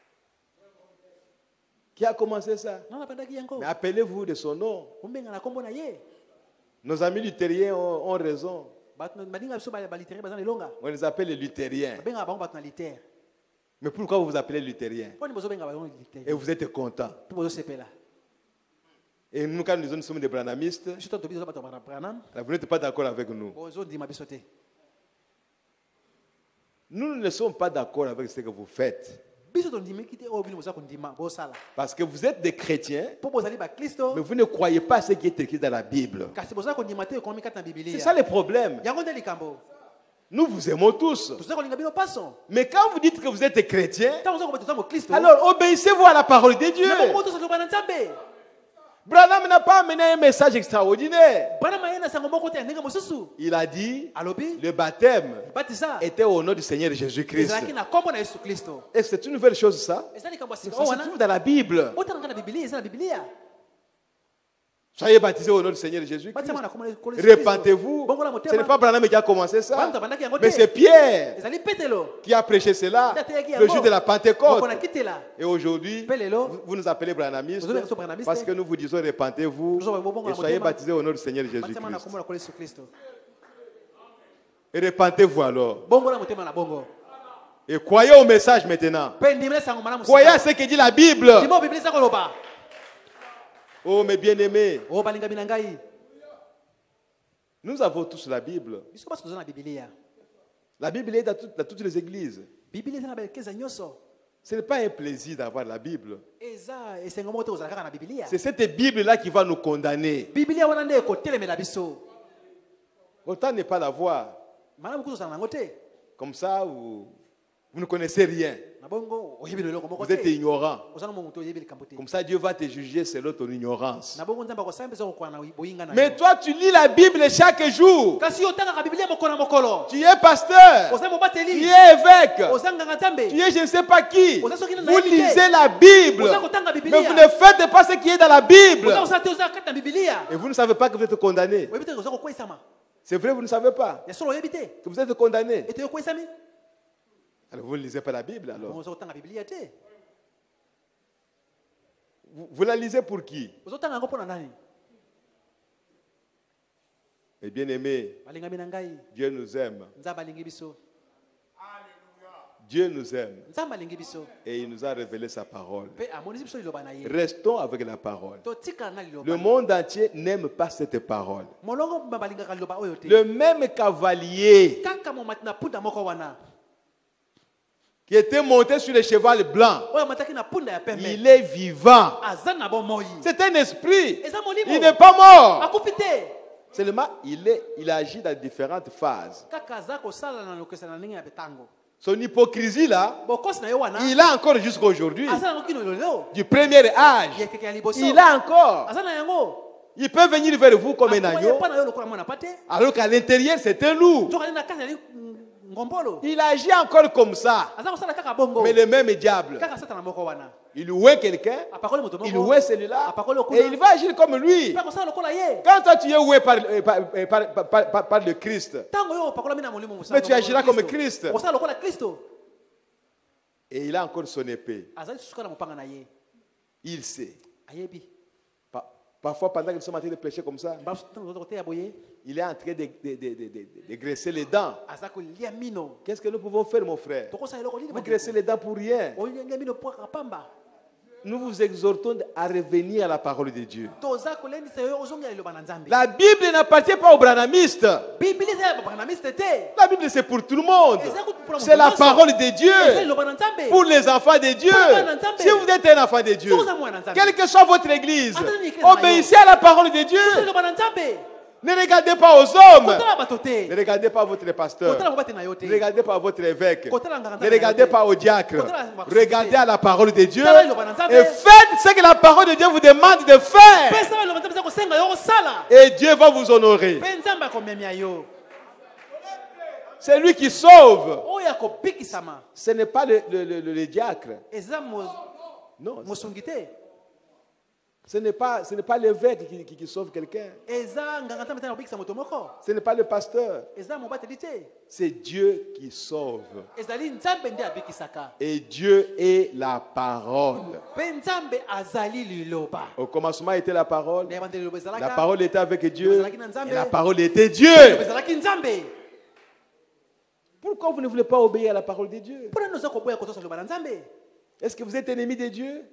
Qui a commencé ça? Nana bandaki yango. Mais appelez-vous de son nom. Umbenga na kombo na ye. Nos amis luthériens ont raison. Batu badinga biso ba litere bazana elonga. On les appelle les luthériens. Benga bango batu na litere. Mais pourquoi vous vous appelez luthériens? Poni bozo benga bango Et litere. vous êtes contents. Tu bozo sepela. Et nous, quand nous sommes des branhamistes, Biso to biso batu na Branham. vous n'êtes pas d'accord avec nous. Bozo ndima biso te. Nous ne sommes pas d'accord avec ce que vous faites. Biso to ndimi kite o bino bozo ko ndima bo sala. Parce que vous êtes des chrétiens, Po bozali ba Kristo. mais vous ne croyez pas à ce qui est écrit dans la Bible. Kasi bozo ko ndima te ko mi kata na Biblia. C'est ça le problème. Yango ndeli kambo. Nous vous aimons tous. Tuzo ko linga bino paso. Mais quand vous dites que vous êtes chrétien, Ta bozo ko beto mo Kristo. alors obéissez-vous à la parole de Dieu. Na mo to so bana nzambe. Branham n'a pas amené un message extraordinaire. Bana mayena sango moko te ndenge mosusu. Il a dit, Alobi. le baptême Batisa. était au nom du Seigneur Jésus-Christ. Ezalaki na kombo na Yesu Kristo. Et c'est une nouvelle chose ça. Ezali kambo Ça sika se wana. trouve dans la Bible. Ota na Biblia, ezali Biblia. Soyez baptisés au nom du Seigneur Jésus-Christ. Batisa na kombo na Yesu Kristo. Repentez-vous. Bongo la Ce motema. n'est pas Branham qui a commencé ça, Banda bandaki yango mais te. c'est Pierre Ezali Petelo. qui a prêché cela Dateyaki le yango. jour de la Pentecôte. Boko na kitela. Et aujourd'hui, Pelelo. vous nous appelez branhamistes Vous êtes branhamistes. parce que nous vous disons repentez-vous Nous sommes bongo et la soyez motema. baptisés au nom du Seigneur Batisa na Jésus-Christ. kombo na Yesu Kristo. Et repentez-vous alors. Bongo la motema na bongo. Et croyez au message maintenant. Pe ndimela sango malamu. Croyez à ce que dit la Bible. Ndimo Biblia zako loba. Oh mes bien-aimés, O balinga binangai. nous avons tous la Bible. Biso baso na Biblia. La Bible est dans toutes les églises. Biblia eza na baekeza nyonso. Ce n'est pas un plaisir d'avoir la Bible. Eza esengo moko te kozala kaka na Biblia. C'est cette Bible-là qui va nous condamner. Biblia wana nde ekotelemela biso. Autant ne pas la voir. Malamu kuzo sana nango te. Comme ça, vous ne connaissez rien. Na bongo oyebi leloko moko Vous te. êtes ignorant. Ozana mo muto oyebi likambo te. Comme ça, Dieu va te juger selon ton ignorance. Na bongo nzamba ko sambisa ko kwana boyinga na. Mais toi, tu lis la Bible chaque jour. Kasi otanga ka Biblia moko na mokolo. Tu es pasteur. Ozana mo bateli. Tu es évêque. Ozanga nzambe. Tu es je ne sais pas qui. Vous lisez la Bible. Mais vous ne faites pas ce qui est dans la Bible. Et vous ne savez pas que vous êtes condamné. C'est vrai, vous ne savez pas que vous êtes condamné. Alors vous ne lisez pas la Bible alors. Vous la lisez pour qui? Et bien aimé, Dieu nous aime. Dieu nous aime et il nous a révélé sa parole. Restons avec la parole. Le monde entier n'aime pas cette parole. Le même cavalier qui était monté sur le cheval blanc, il est vivant. C'est un esprit. Il n'est pas mort. Seulement, il agit dans différentes phases. Son hypocrisie là, il a encore jusqu'à aujourd'hui. Du premier âge, il a encore. Il peut venir vers vous comme un agneau, alors qu'à l'intérieur c'est un loup. Il agit encore comme ça. Mais le même diable, il louait quelqu'un, il louait celui-là, et il va agir comme lui. Quand toi tu es loué par le Christ, mais tu agiras comme Christ. Et il a encore son épée. Il sait. Parfois, pendant que nous sommes en train de prêcher comme ça, il est en train de graisser les dents. Qu'est-ce que nous pouvons faire, mon frère? Vous graissez les dents pour rien. Nous vous exhortons à revenir à la parole de Dieu. La Bible n'appartient pas aux branhamistes. La Bible c'est pour tout le monde. C'est la parole de Dieu pour les enfants de Dieu. Si vous êtes un enfant de Dieu, quelle que soit votre église, obéissez à la parole de Dieu. Ne regardez pas aux hommes. Ne regardez pas votre pasteur. Ne regardez pas votre évêque. Ne regardez pas au diacre. Regardez à la parole de Dieu et faites ce que la parole de Dieu vous demande de faire. Et Dieu va vous honorer. C'est lui qui sauve. Ce n'est pas le diacre. Non. Ce n'est pas l'évêque qui sauve quelqu'un. Ce n'est pas le pasteur. C'est Dieu qui sauve. Et Dieu est la parole. Au commencement était la parole. La parole était avec Dieu. Et la parole était Dieu. Pourquoi vous ne voulez pas obéir à la parole de Dieu? Est-ce que vous êtes ennemi de Dieu?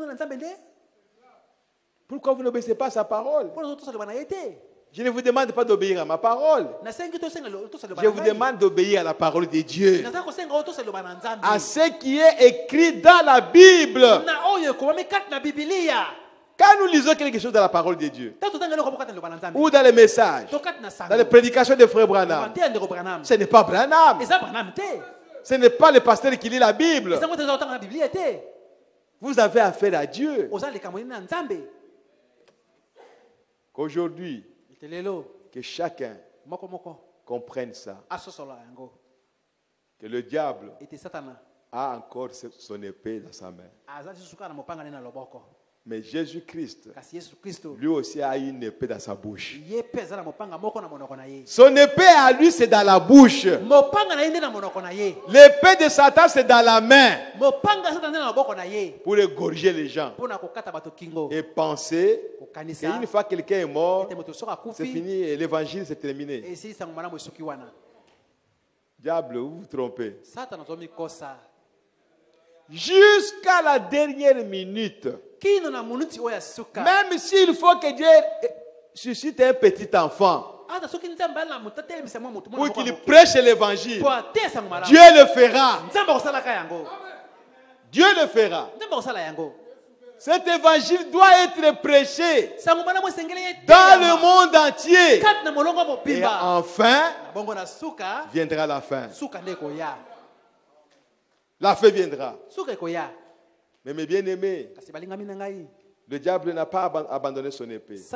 Pourquoi vous n'obéissez pas à sa parole? Je ne vous demande pas d'obéir à ma parole. Je vous demande d'obéir à la parole de Dieu. À ce qui est écrit dans la Bible. Quand nous lisons quelque chose dans la parole de Dieu, ou dans les messages, dans les prédications de Frère Branham, ce n'est pas Branham. Ce n'est pas le pasteur qui lit la Bible. Vous avez affaire à Dieu. Qu'aujourd'hui, que chacun comprenne ça. Que le diable a encore son épée dans sa main. Mais Jésus-Christ, lui aussi a une épée dans sa bouche. Son épée à lui, c'est dans la bouche. L'épée de Satan, c'est dans la main. Pour égorger les gens. Et penser qu'une fois que quelqu'un est mort, c'est fini et l'évangile c'est terminé. Diable, vous vous trompez. Jusqu'à la dernière minute, même s'il faut que Dieu suscite un petit enfant, pour qu'il prêche l'évangile, Dieu le fera. Dieu le fera. Cet évangile doit être prêché dans le monde entier. Et enfin, viendra la fin. La fin viendra. Mais mes bien-aimés, le diable n'a pas abandonné son épée. Ça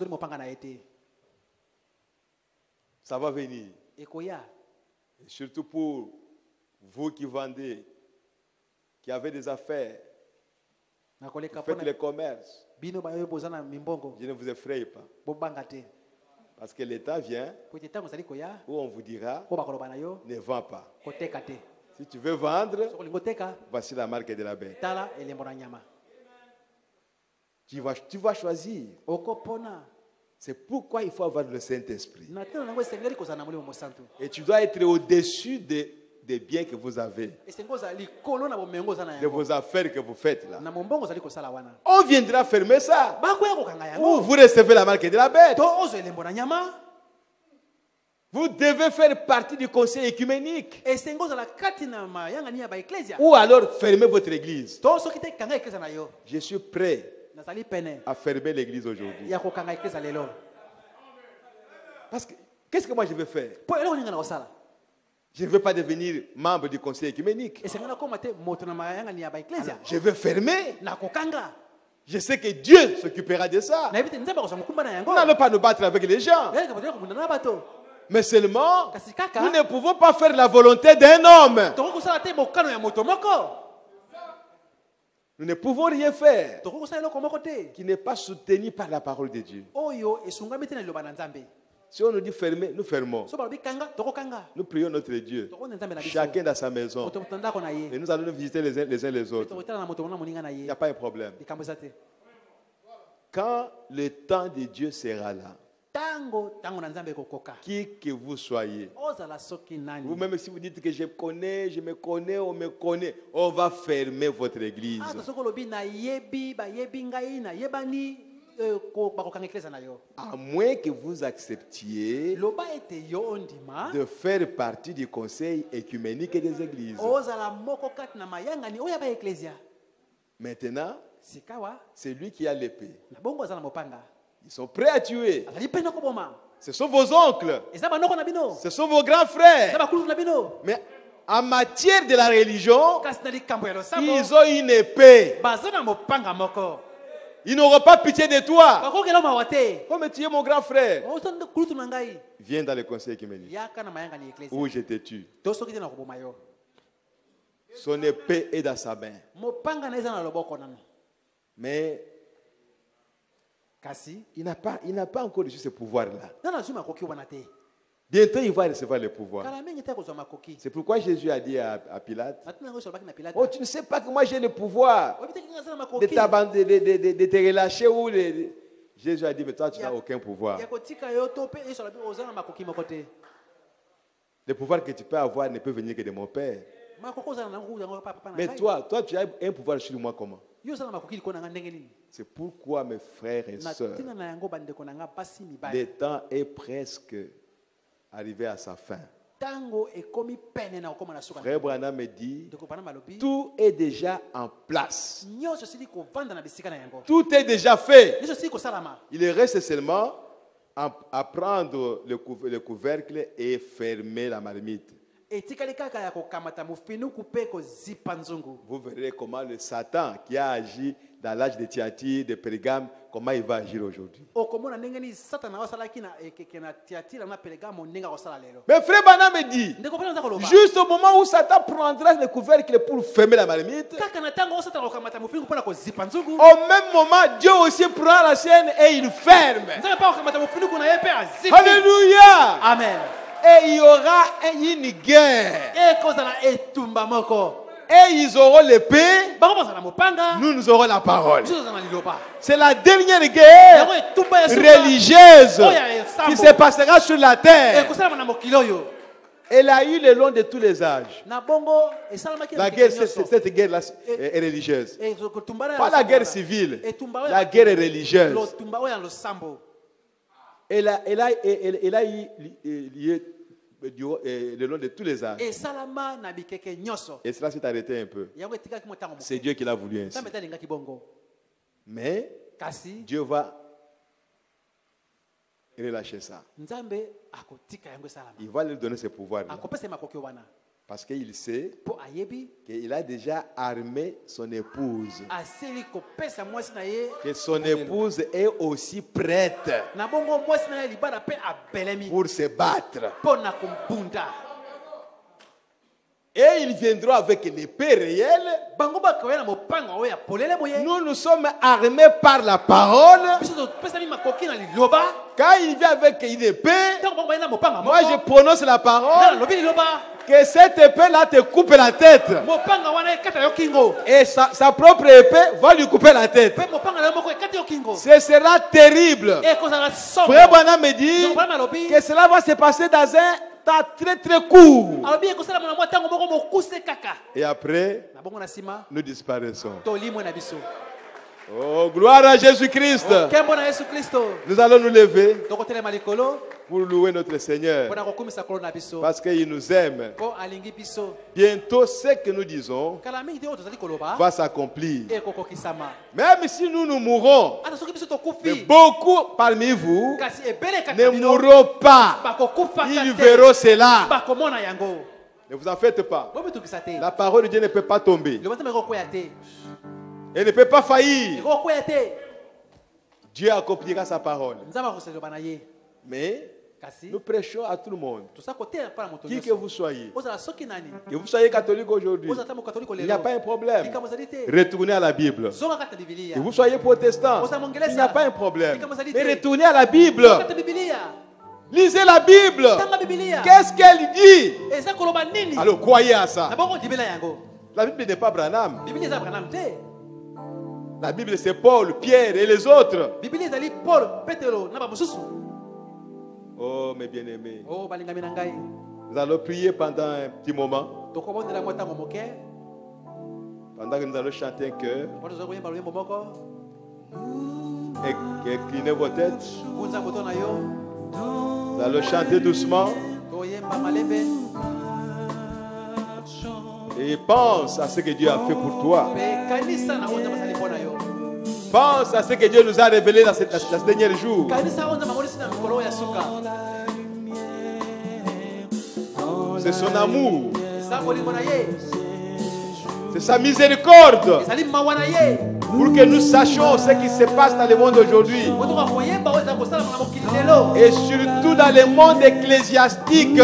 va venir. Et surtout pour vous qui vendez, qui avez des affaires, qui faites les commerces, je ne vous effraie pas. Parce que l'État vient où on vous dira, ne vends pas. Si tu veux vendre, voici la marque de la bête. Tu vas choisir. C'est pourquoi il faut avoir le Saint-Esprit. Et tu dois être au-dessus des biens que vous avez, de vos affaires que vous faites là. On viendra fermer ça. Ou vous recevez la marque de la bête. Vous devez faire partie du conseil écuménique. Ou alors fermer votre église. Je suis prêt à fermer l'église aujourd'hui. Parce que, qu'est-ce que moi je vais faire? Je ne veux pas devenir membre du conseil écuménique. Alors, je vais fermer. Je sais que Dieu s'occupera de ça. Nous n'allons pas nous battre avec les gens. Mais seulement, nous ne pouvons pas faire la volonté d'un homme. Nous ne pouvons rien faire qui n'est pas soutenu par la parole de Dieu. Si on nous dit fermer, nous fermons. Nous prions notre Dieu, chacun dans sa maison. Et nous allons nous visiter les uns les autres. Il n'y a pas de problème. Quand le temps de Dieu sera là, qui que vous soyez, vous-même si vous dites que je me connais, on me connaît, on va fermer votre église. À moins que vous acceptiez de faire partie du conseil écuménique des églises. Maintenant, c'est lui qui a l'épée. Ils sont prêts à tuer. Ce sont vos oncles. Ce sont vos grands frères. Mais en matière de la religion, ils ont une épée. Ils n'auront pas pitié de toi. Comme tu es mon grand frère, viens dans le conseil écuménique où je te tue. Son épée est dans sa main. Mais il n'a pas encore reçu ce pouvoir-là. Bientôt, il va recevoir le pouvoir. C'est pourquoi Jésus a dit à Pilate, oh, tu ne sais pas que moi j'ai le pouvoir de te relâcher ou Jésus a dit, mais toi tu n'as aucun pouvoir. Le pouvoir que tu peux avoir ne peut venir que de mon Père. Mais toi tu as un pouvoir sur moi comment? C'est pourquoi mes frères et sœurs, le temps est presque arrivé à sa fin. Frère Branham me dit, tout est déjà en place. Tout est déjà fait. Il reste seulement à prendre le couvercle et fermer la marmite. Vous verrez comment le Satan qui a agi dans l'âge de Thyatire, de Pérgame, comment il va agir aujourd'hui. Mais frère Branham me dit, juste au moment où Satan prendra le couvercle pour fermer la marmite, au même moment, Dieu aussi prend la sienne et il ferme. Alléluia. Amen. Et il y aura une guerre. Et ils auront l'épée. Nous aurons la parole. C'est la dernière guerre religieuse qui se passera sur la terre. Elle a eu le long de tous les âges. La guerre, cette guerre-là est religieuse. Pas la guerre civile, la guerre religieuse. Elle a lié le long de tous les âges. Et cela s'est arrêté un peu. C'est Dieu qui l'a voulu ainsi. Mais Dieu va relâcher ça. Il va lui donner ce pouvoir. Parce qu'il sait qu'il a déjà armé son épouse. Que son épouse est aussi prête pour se battre. Et ils viendront avec l'épée réelle. Nous sommes armés par la parole. Quand il vient avec une épée, moi je prononce la parole. Que cette épée-là te coupe la tête. Et sa propre épée va lui couper la tête. Ce sera terrible. Frère Branham me dit que cela va se passer dans un temps très très court. Et après, nous disparaissons. Oh, gloire à Jésus-Christ. Nous allons nous lever pour louer notre Seigneur. Parce qu'il nous aime. Bientôt, ce que nous disons va s'accomplir. Même si nous nous mourrons, beaucoup parmi vous ne mourront pas. Ils verront cela. Ne vous en faites pas. La parole de Dieu ne peut pas tomber. Elle ne peut pas faillir. Dieu accomplira sa parole. Mais nous prêchons à tout le monde. Qui que vous soyez. Que vous soyez catholique aujourd'hui. Il n'y a pas un problème. Retournez à la Bible. Que vous soyez protestant. Il n'y a pas un problème. Mais retournez à la Bible. Lisez la Bible. Qu'est-ce qu'elle dit? Alors croyez à ça. La Bible n'est pas Branham. La Bible c'est Paul, Pierre et les autres. Oh mes bien-aimés. Nous allons prier pendant un petit moment. Pendant que nous allons chanter un chœur. Inclinez vos têtes. Nous allons chanter doucement. Et pense à ce que Dieu a fait pour toi. Pense à ce que Dieu nous a révélé dans ce dernier jour. C'est son amour. C'est sa miséricorde. Pour que nous sachions ce qui se passe dans le monde aujourd'hui. Et surtout dans le monde ecclésiastique.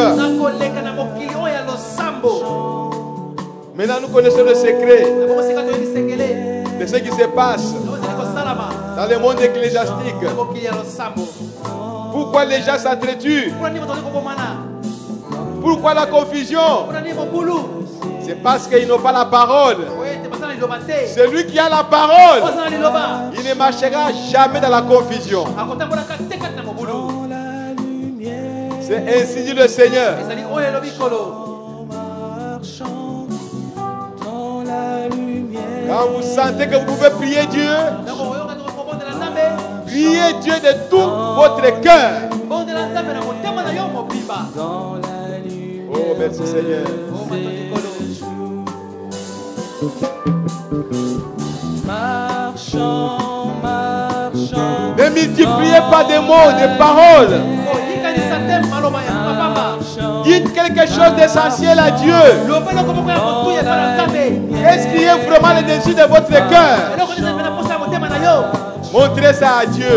Maintenant nous connaissons le secret de ce qui se passe dans le monde ecclésiastique. Pourquoi les gens s'entretuent? Pourquoi la confusion? C'est parce qu'ils n'ont pas la parole. Celui qui a la parole, il ne marchera jamais dans la confusion. C'est ainsi dit le Seigneur. Quand vous sentez que vous pouvez prier Dieu, priez Dieu de tout votre cœur. Oh, merci Seigneur. Marchons, marchons. Ne multipliez pas des mots, des paroles. Dites quelque chose d'essentiel à Dieu. Qu'est-ce qui est vraiment le dessus de votre cœur? Montrez ça à Dieu.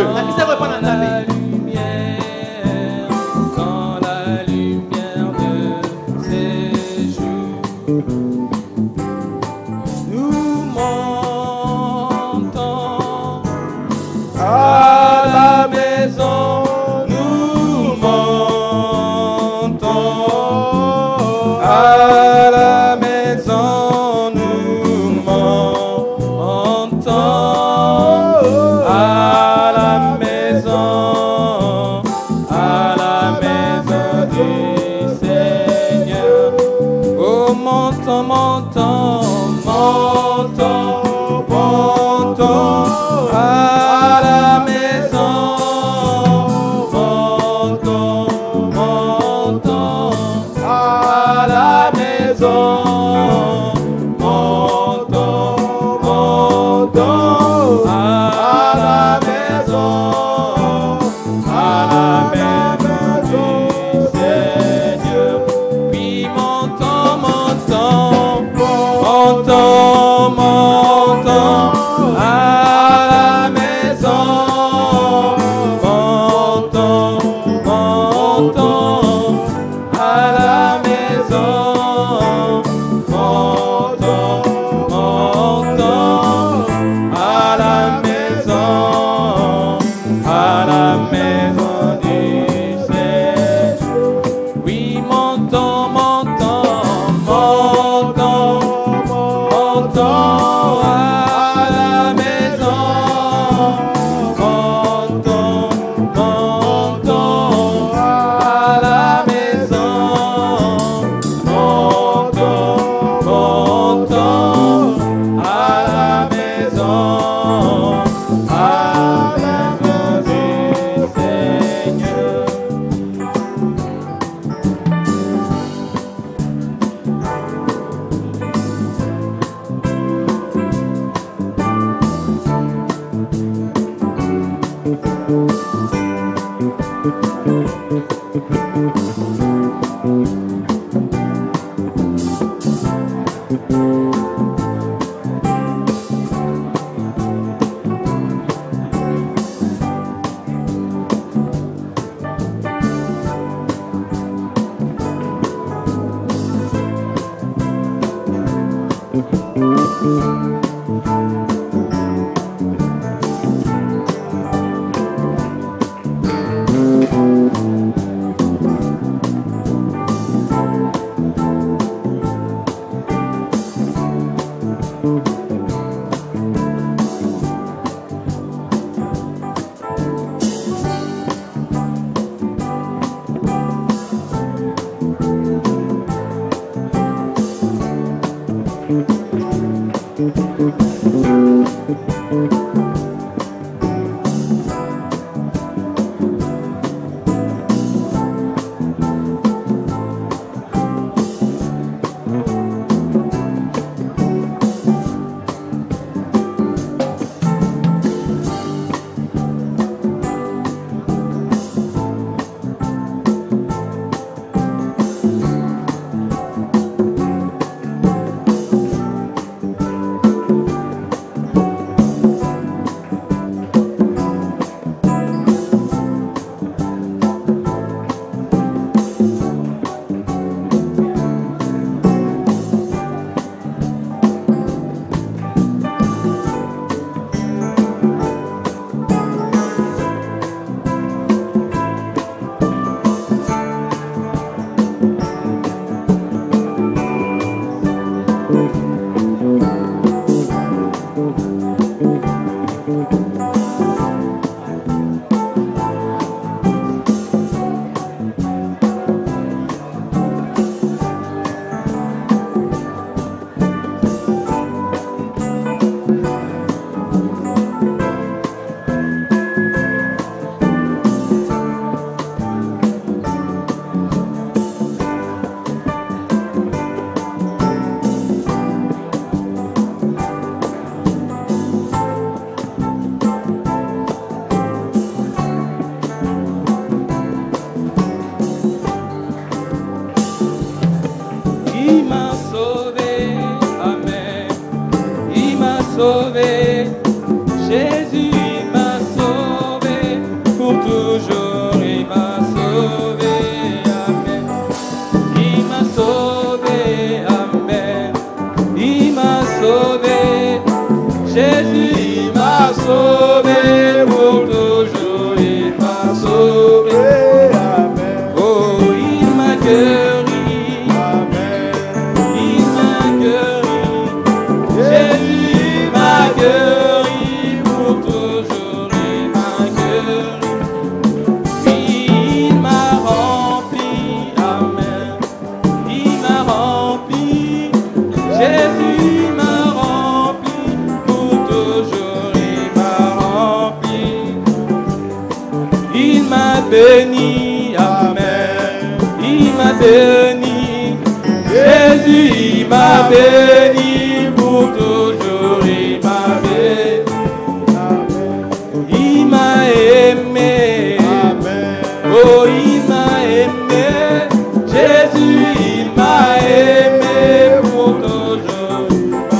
Jésus, il m'a aimé pour toujours.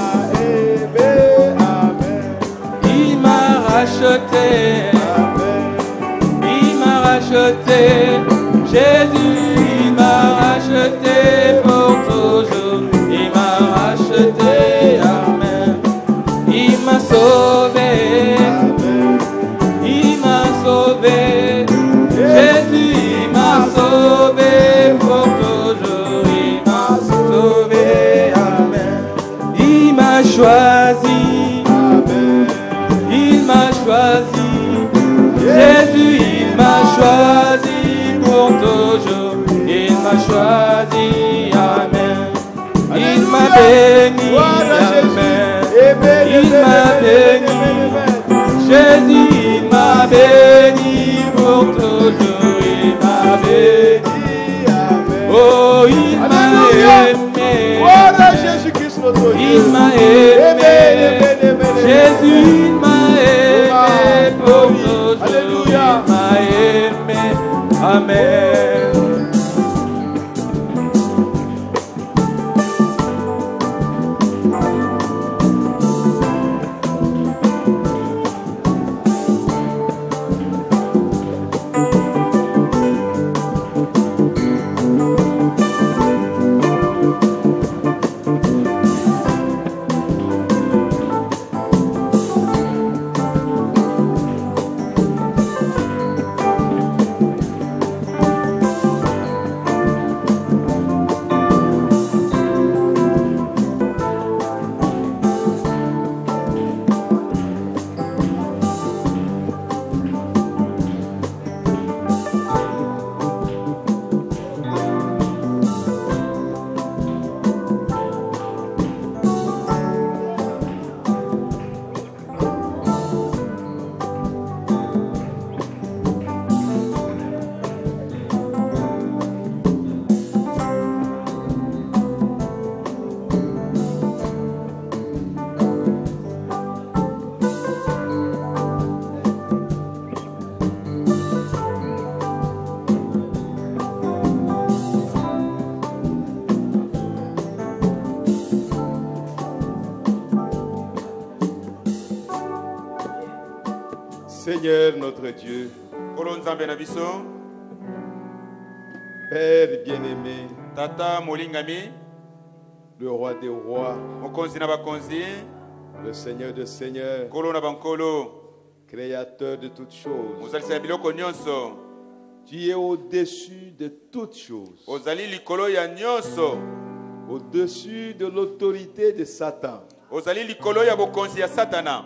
racheté. Il m'a racheté. Jésus, il m'a racheté pour toujours. Il m'a racheté. Amen. Il m'a sauvé. Il m'a sauvé. Jésus, il m'a sauvé pour toujours. Il m'a sauvé. Amen. Il m'a choisi. Il m'a choisi. Jésus, il m'a choisi pour toujours. Il m'a choisi. Amen. Il m'a béni. Amen. Il m'a béni. Jésus, il m'a béni pour toujours. Il m'a béni. Oh, il m'a aimé. Il m'a aimé. Jésus, il m'a aimé pour toujours. Il m'a aimé. Amen. Seigneur notre Dieu, Père bien-aimé, Tata molingami, le roi des rois, mokonzi na bakonzi, le Seigneur des seigneurs, kolo na bankolo, créateur de toutes choses. mozalisa biloko nyonso, Tu es au-dessus de toutes choses, ozali likolo ya nyonso, au-dessus de l'autorité de Satan. ozali likolo ya bokonzi ya Satana.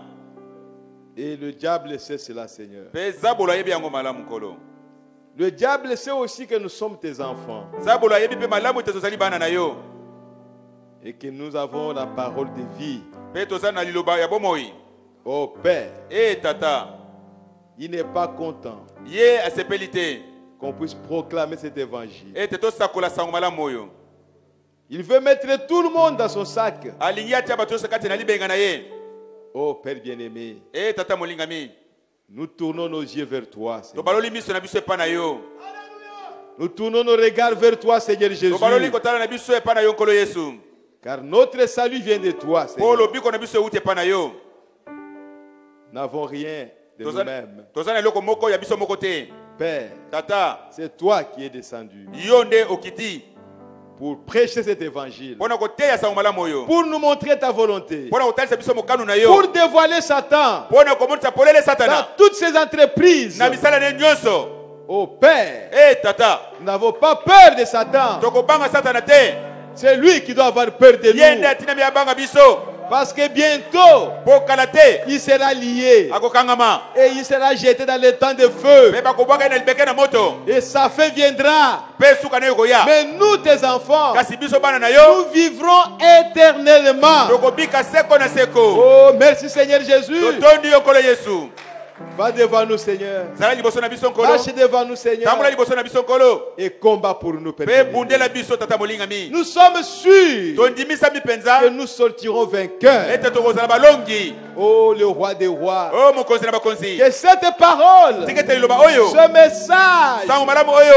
Et le diable sait cela, Seigneur. Pe zabolo yebi yango malamu kolo. Le diable sait aussi que nous sommes tes enfants Zabolo yebi pe malamu te tozali bana na yo. et que nous avons la parole de vie. Pe tozali na liloba ya bomoi. Oh Père, Tata, il n'est pas content ye asepelite. qu'on puisse proclamer cet évangile. Te tosakola sango malamu oyo. Il veut mettre tout le monde dans son sac. Alingi atia bato sakati na libenga na ye. Oh Père bien-aimé, Tata molingami. nous tournons nos yeux vers toi, Seigneur. Tobaloli miso na biso epa na yo. Nous tournons nos regards vers toi, Seigneur Jésus. Tobaloli kotala na biso epa na yo nkolo Yesu. Car notre salut vient de toi, Seigneur. Polo biko na biso euti epa na yo. Nous n'avons rien de nous-mêmes. Tozana eloko moko ya biso moko te. Père, Tata, c'est toi qui es descendu yo nde okiti. pour prêcher cet évangile, Pona koteya sango malamu oyo. pour nous montrer ta volonté, Pona kotalisa biso mokanu na yo. pour dévoiler Satan Pona komonisa polele dans Satana. toutes ces entreprises. Na misala ne nyonso. Oh Père, Tata, nous n'avons pas peur de Satan. tokobanga Satana te. C'est lui qui doit avoir peur de Yende nous. atina mi abanga biso. Parce que bientôt, Pokala te. il sera lié Akokangama. et il sera jeté dans le temps de feu. Pe bakobwaka na libeke na moto. Et sa fin viendra. Pe suka na yo koya. Mais nous, tes enfants, Kasi biso bana na yo. nous vivrons éternellement. Tokobika seko na seko. Oh, merci Seigneur Jésus. Totondi yo kolo Yesu. Va devant nous, Seigneur. Zala liboso na biso nkolo. Marche devant nous, Seigneur. Tambola liboso na biso nkolo. Et combat pour nous, Père. Pe bundela biso tata molingami. Nous sommes sûrs Tondimisa mi penza. que nous sortirons vainqueurs. Ete tokozala balongi. Oh, le roi des rois. Oh mokonzi na bakonzi. Que cette parole, Tikete liloba oyo. ce message, Sango malamu oyo.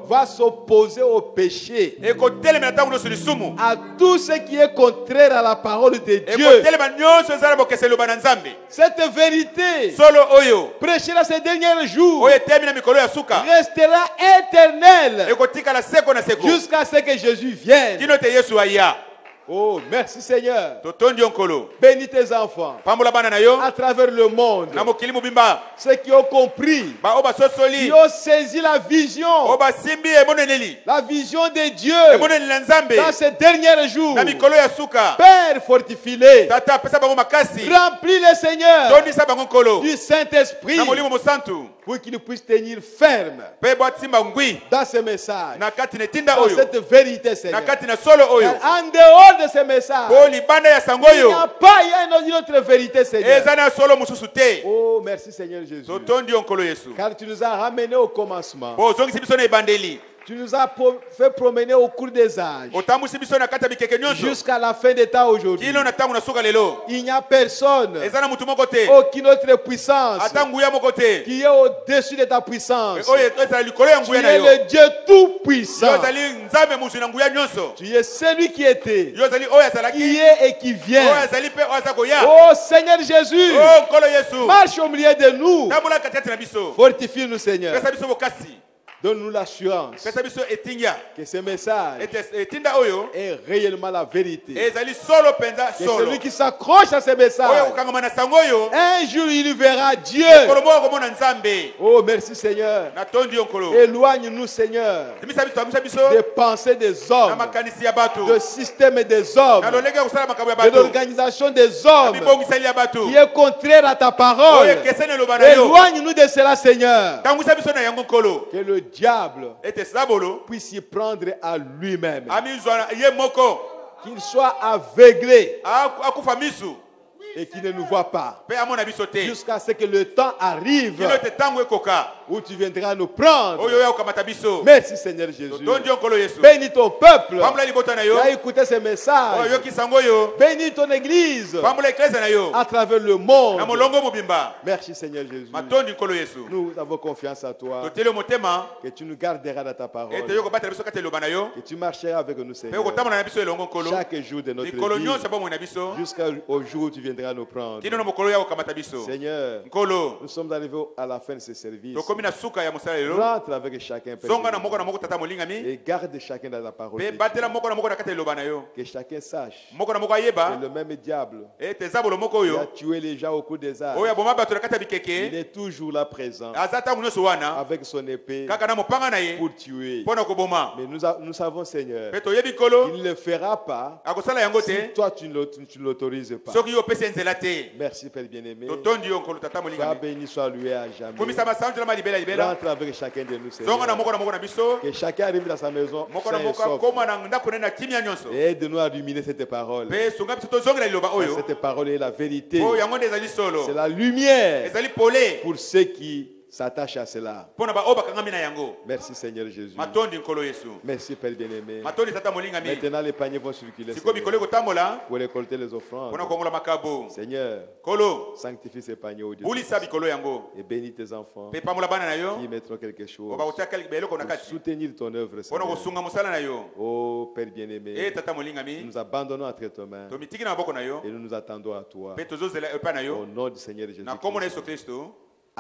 va s'opposer au péché, ekotelema ntango nyonso lisumu, à tout ce qui est contraire à la parole de Dieu. ekotelema nyonso ezala bokese eloba na Nzambe. Cette vérité, Solo oyo prêchée dans ces derniers jours, oyo etemi na mikolo ya suka restera éternelle ekotikala seko na seko jusqu'à ce que Jésus vienne. kino te Yesu aya. Oh, merci Seigneur. Totondi onkolo Bénis tes enfants pambola bana na yo à travers le monde. na mokili mobimba Ceux qui ont compris, ba oba sosoli qui ont saisi la vision, oba simbi emoneneli la vision de Dieu emoneneli na Nzambe dans ces derniers jours. na mikolo ya suka. Père, fortifie-les. Tata pesa bango makasi, Remplis-les, Seigneur, tondisa bango nkolo du Saint-Esprit na molimo mosantu pour qu'ils puissent tenir ferme pe bwatimba ngwi dans ce message, na kati na tinda dans oyo cette vérité, na Seigneur. kati na solo oyo En dehors de ce message, po libanda ya sango il n'y oyo a pas une autre vérité, Seigneur. eza na solo mosusu te. Oh, merci, Seigneur Jésus. Totondi onkolo Yesu Car tu nous as ramenés au commencement. po ozongisi biso na ebandeli, Tu nous as fait promener au cours des âges otambwisi biso na kati ya bikeke nyonso jusqu'à la fin des temps aujourd'hui. kino na ntango na suka lelo. Il n'y a personne, Eza na mutu moko te, aucune autre puissance ata nguya moko te, qui est au-dessus de ta puissance. oyo ezala likolo ya Tu nguya na es yo. le Dieu tout-puissant. Yo ozali Nzambe muzwi na nguya nyonso. Tu es celui qui était, Yo ozali oyo qui azalaki, est et qui oyo vient. azali mpe oyo aza koya. Oh Seigneur Jésus, Oh nkolo Yesu, marche au milieu de nous. tambola katikati na biso, Fortifie-nous, Seigneur. pesa biso bokasi, Donne-nous l'assurance pesa biso etinga, que ce message etinda oyo est réellement la vérité. ezali solo penza Que solo, celui qui s'accroche à ce oyo message, kokangama na sango oyo un jour il verra Dieu. nkolo moko akomona Nzambe. Oh, merci Seigneur. Natondi yo nkolo, Éloigne-nous, Seigneur, timisa biso des pensées des na hommes, makanisi ya bato, du système des hommes, na lolenge ya kosala makambo ya de bato, l'organisation des na hommes mibongiseli ya bato qui est contraire à ta oyo parole. ekeseni eloba na yo. Éloigne-nous de cela, Seigneur. Tangwisa biso na yango nkolo, Que le diable ete sabolo puisse y prendre à lui-même. amizwa ye moko Qu'il soit aveuglé akufa misu et qu'il ne nous voit pas. mpe amona biso te, Jusqu'à ce que le temps arrive kino ete ntango ekoka où tu viendras nous prendre. oyo oya kokamata biso. Merci Seigneur Jésus. Totondi yo nkolo Yesu, Bénis ton peuple pambola libota na yo qui a écouté ce oyo message. yokisa yango oyo, Bénis ton église pambola eklesa na yo à travers le na monde. molongo mobimba. Merci Seigneur Jésus. Matondi nkolo Yesu, Nous avons confiance à toi. toteli yo motema Que tu nous garderas dans ta parole. ete yo kobatela biso kati eloba na yo, Que tu marcheras avec nous, mpe Seigneur. kotambola na biso elongo nkolo Chaque jour de notre mikolo vie. nyonso bomoi na biso Jusqu'au jour où tu viendras nous prendre. kino na mokolo ya kokamata biso. Seigneur, Nkolo, nous sommes arrivés à la fin de ce service. tokomi na suka ya mosala lelo, Rentre avec chacun, Père, zonga na moko tata molingami, et garde chacun dans la parole. mpe de batela Dieu. moko na kati eloba na yo, Que chacun sache moko que ayeba le même diable ete eza bolo moko qui a oyo tué les gens au cours des âges, oyo aboma bato na kati ya il bikeke, est toujours là présent aza ntango nyonso wana avec son épée kaka na mopanga na ye pour tuer. mpo na koboma. Mais nous savons, Seigneur, Mpe toyebi nkolo qu'il ne le fera pas akosala yango si te toi tu ne l'autorises pas. soki yo opesi ye nzela te. Merci, Père bien-aimé. Totondi yo nkolo tata Sois molingami, béni, sois loué à jamais. komisa masanjo na malibela libela, Rentre avec chacun de nous, zonga na Seigneur. moko na biso, Que chacun arrive dans sa maison moko na sain et moko sauf. akoma na ndako nene na kimia nyonso, Et aide-nous à ruminer cette parole. mpe sunga biso tozongela liloba oyo Cette parole est la vérité. oyo yango nde ezali solo, C'est la lumière ezali pole pour ceux qui s'attachent à cela. mpo na baoyo bakangami na yango. Merci Seigneur Jésus. Matondi nkolo Yesu, Merci Père bien-aimé. matondi tata molingami, Maintenant les paniers vont circuler sikoyo mikolo Seigneur, ekotambola pour récolter les offrandes. mpo na kongola makabo. Seigneur, Nkolo, sanctifie ces paniers au Dieu bulisa bikolo yango, et bénis tes enfants mpe pambola bana na yo qui mettront quelque chose oba kotia beloko na pour kati soutenir ton œuvre, mpo na Seigneur. kosunga mosala na yo. Oh Père E bien-aimé, tata nous molingami, nous abandonnons entre tes mains tomitiki na maboko na yo et nous nous attendons à toi. mpe tozozela epai na Au yo nom du Seigneur Jésus. na nkombo na Yesu Kristo.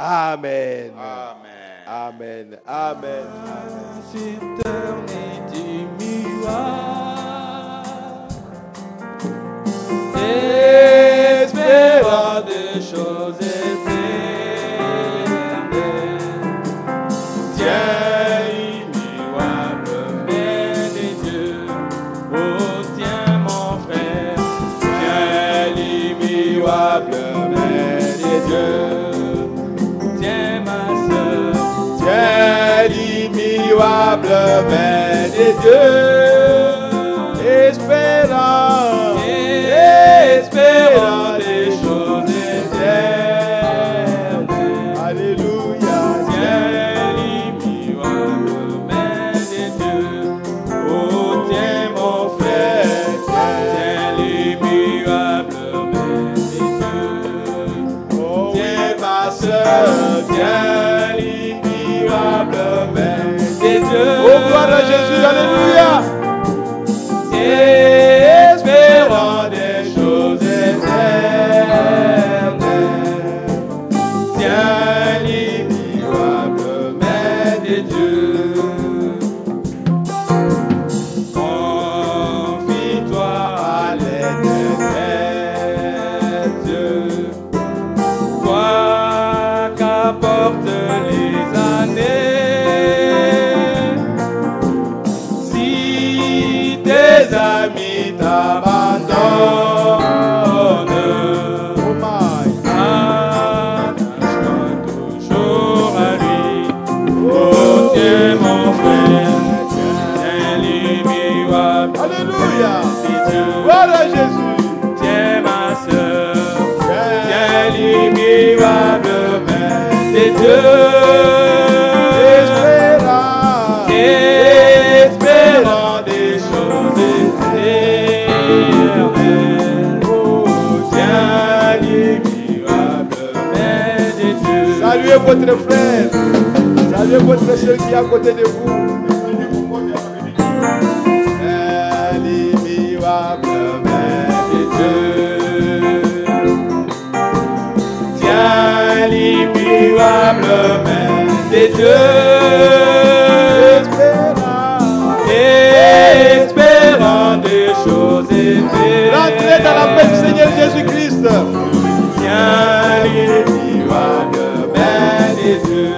Amen. Amen. Amen. Amen. Éternité miroir, espérant des choses éternelles. Tiens l'immuable main des dieux, oh tiens mon frère, tiens l'immuable main des dieux. Tiens ma soeur, Tiens l'immuable main des dieux, espérant, espérant des choses éternelles. Alléluia. Tiens l'immuable main des dieux, oh tiens mon frère, tiens l'immuable main des dieux. Oh oui, Tiens ma sœur, tiens l'immuable main des dieux. Oh Dieu. Espérant des choses éternelles. Oh, tiens l'immuable main de Dieu. Saluez votre frère. Saluez votre soeur qui est à côté de vous. L'immuable main de Dieu. Tiens l'immuable main de Dieu. Espérant des choses éternelles. Rentrez dans la paix du Seigneur Jésus-Christ. Tiens l'immuable main de Dieu.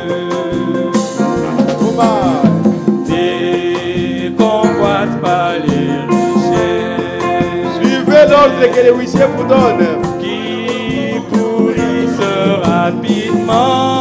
Déconvoite pas les richesses. Suivez l'ordre que les huissiers vous donnent. Qui pourrissent rapidement.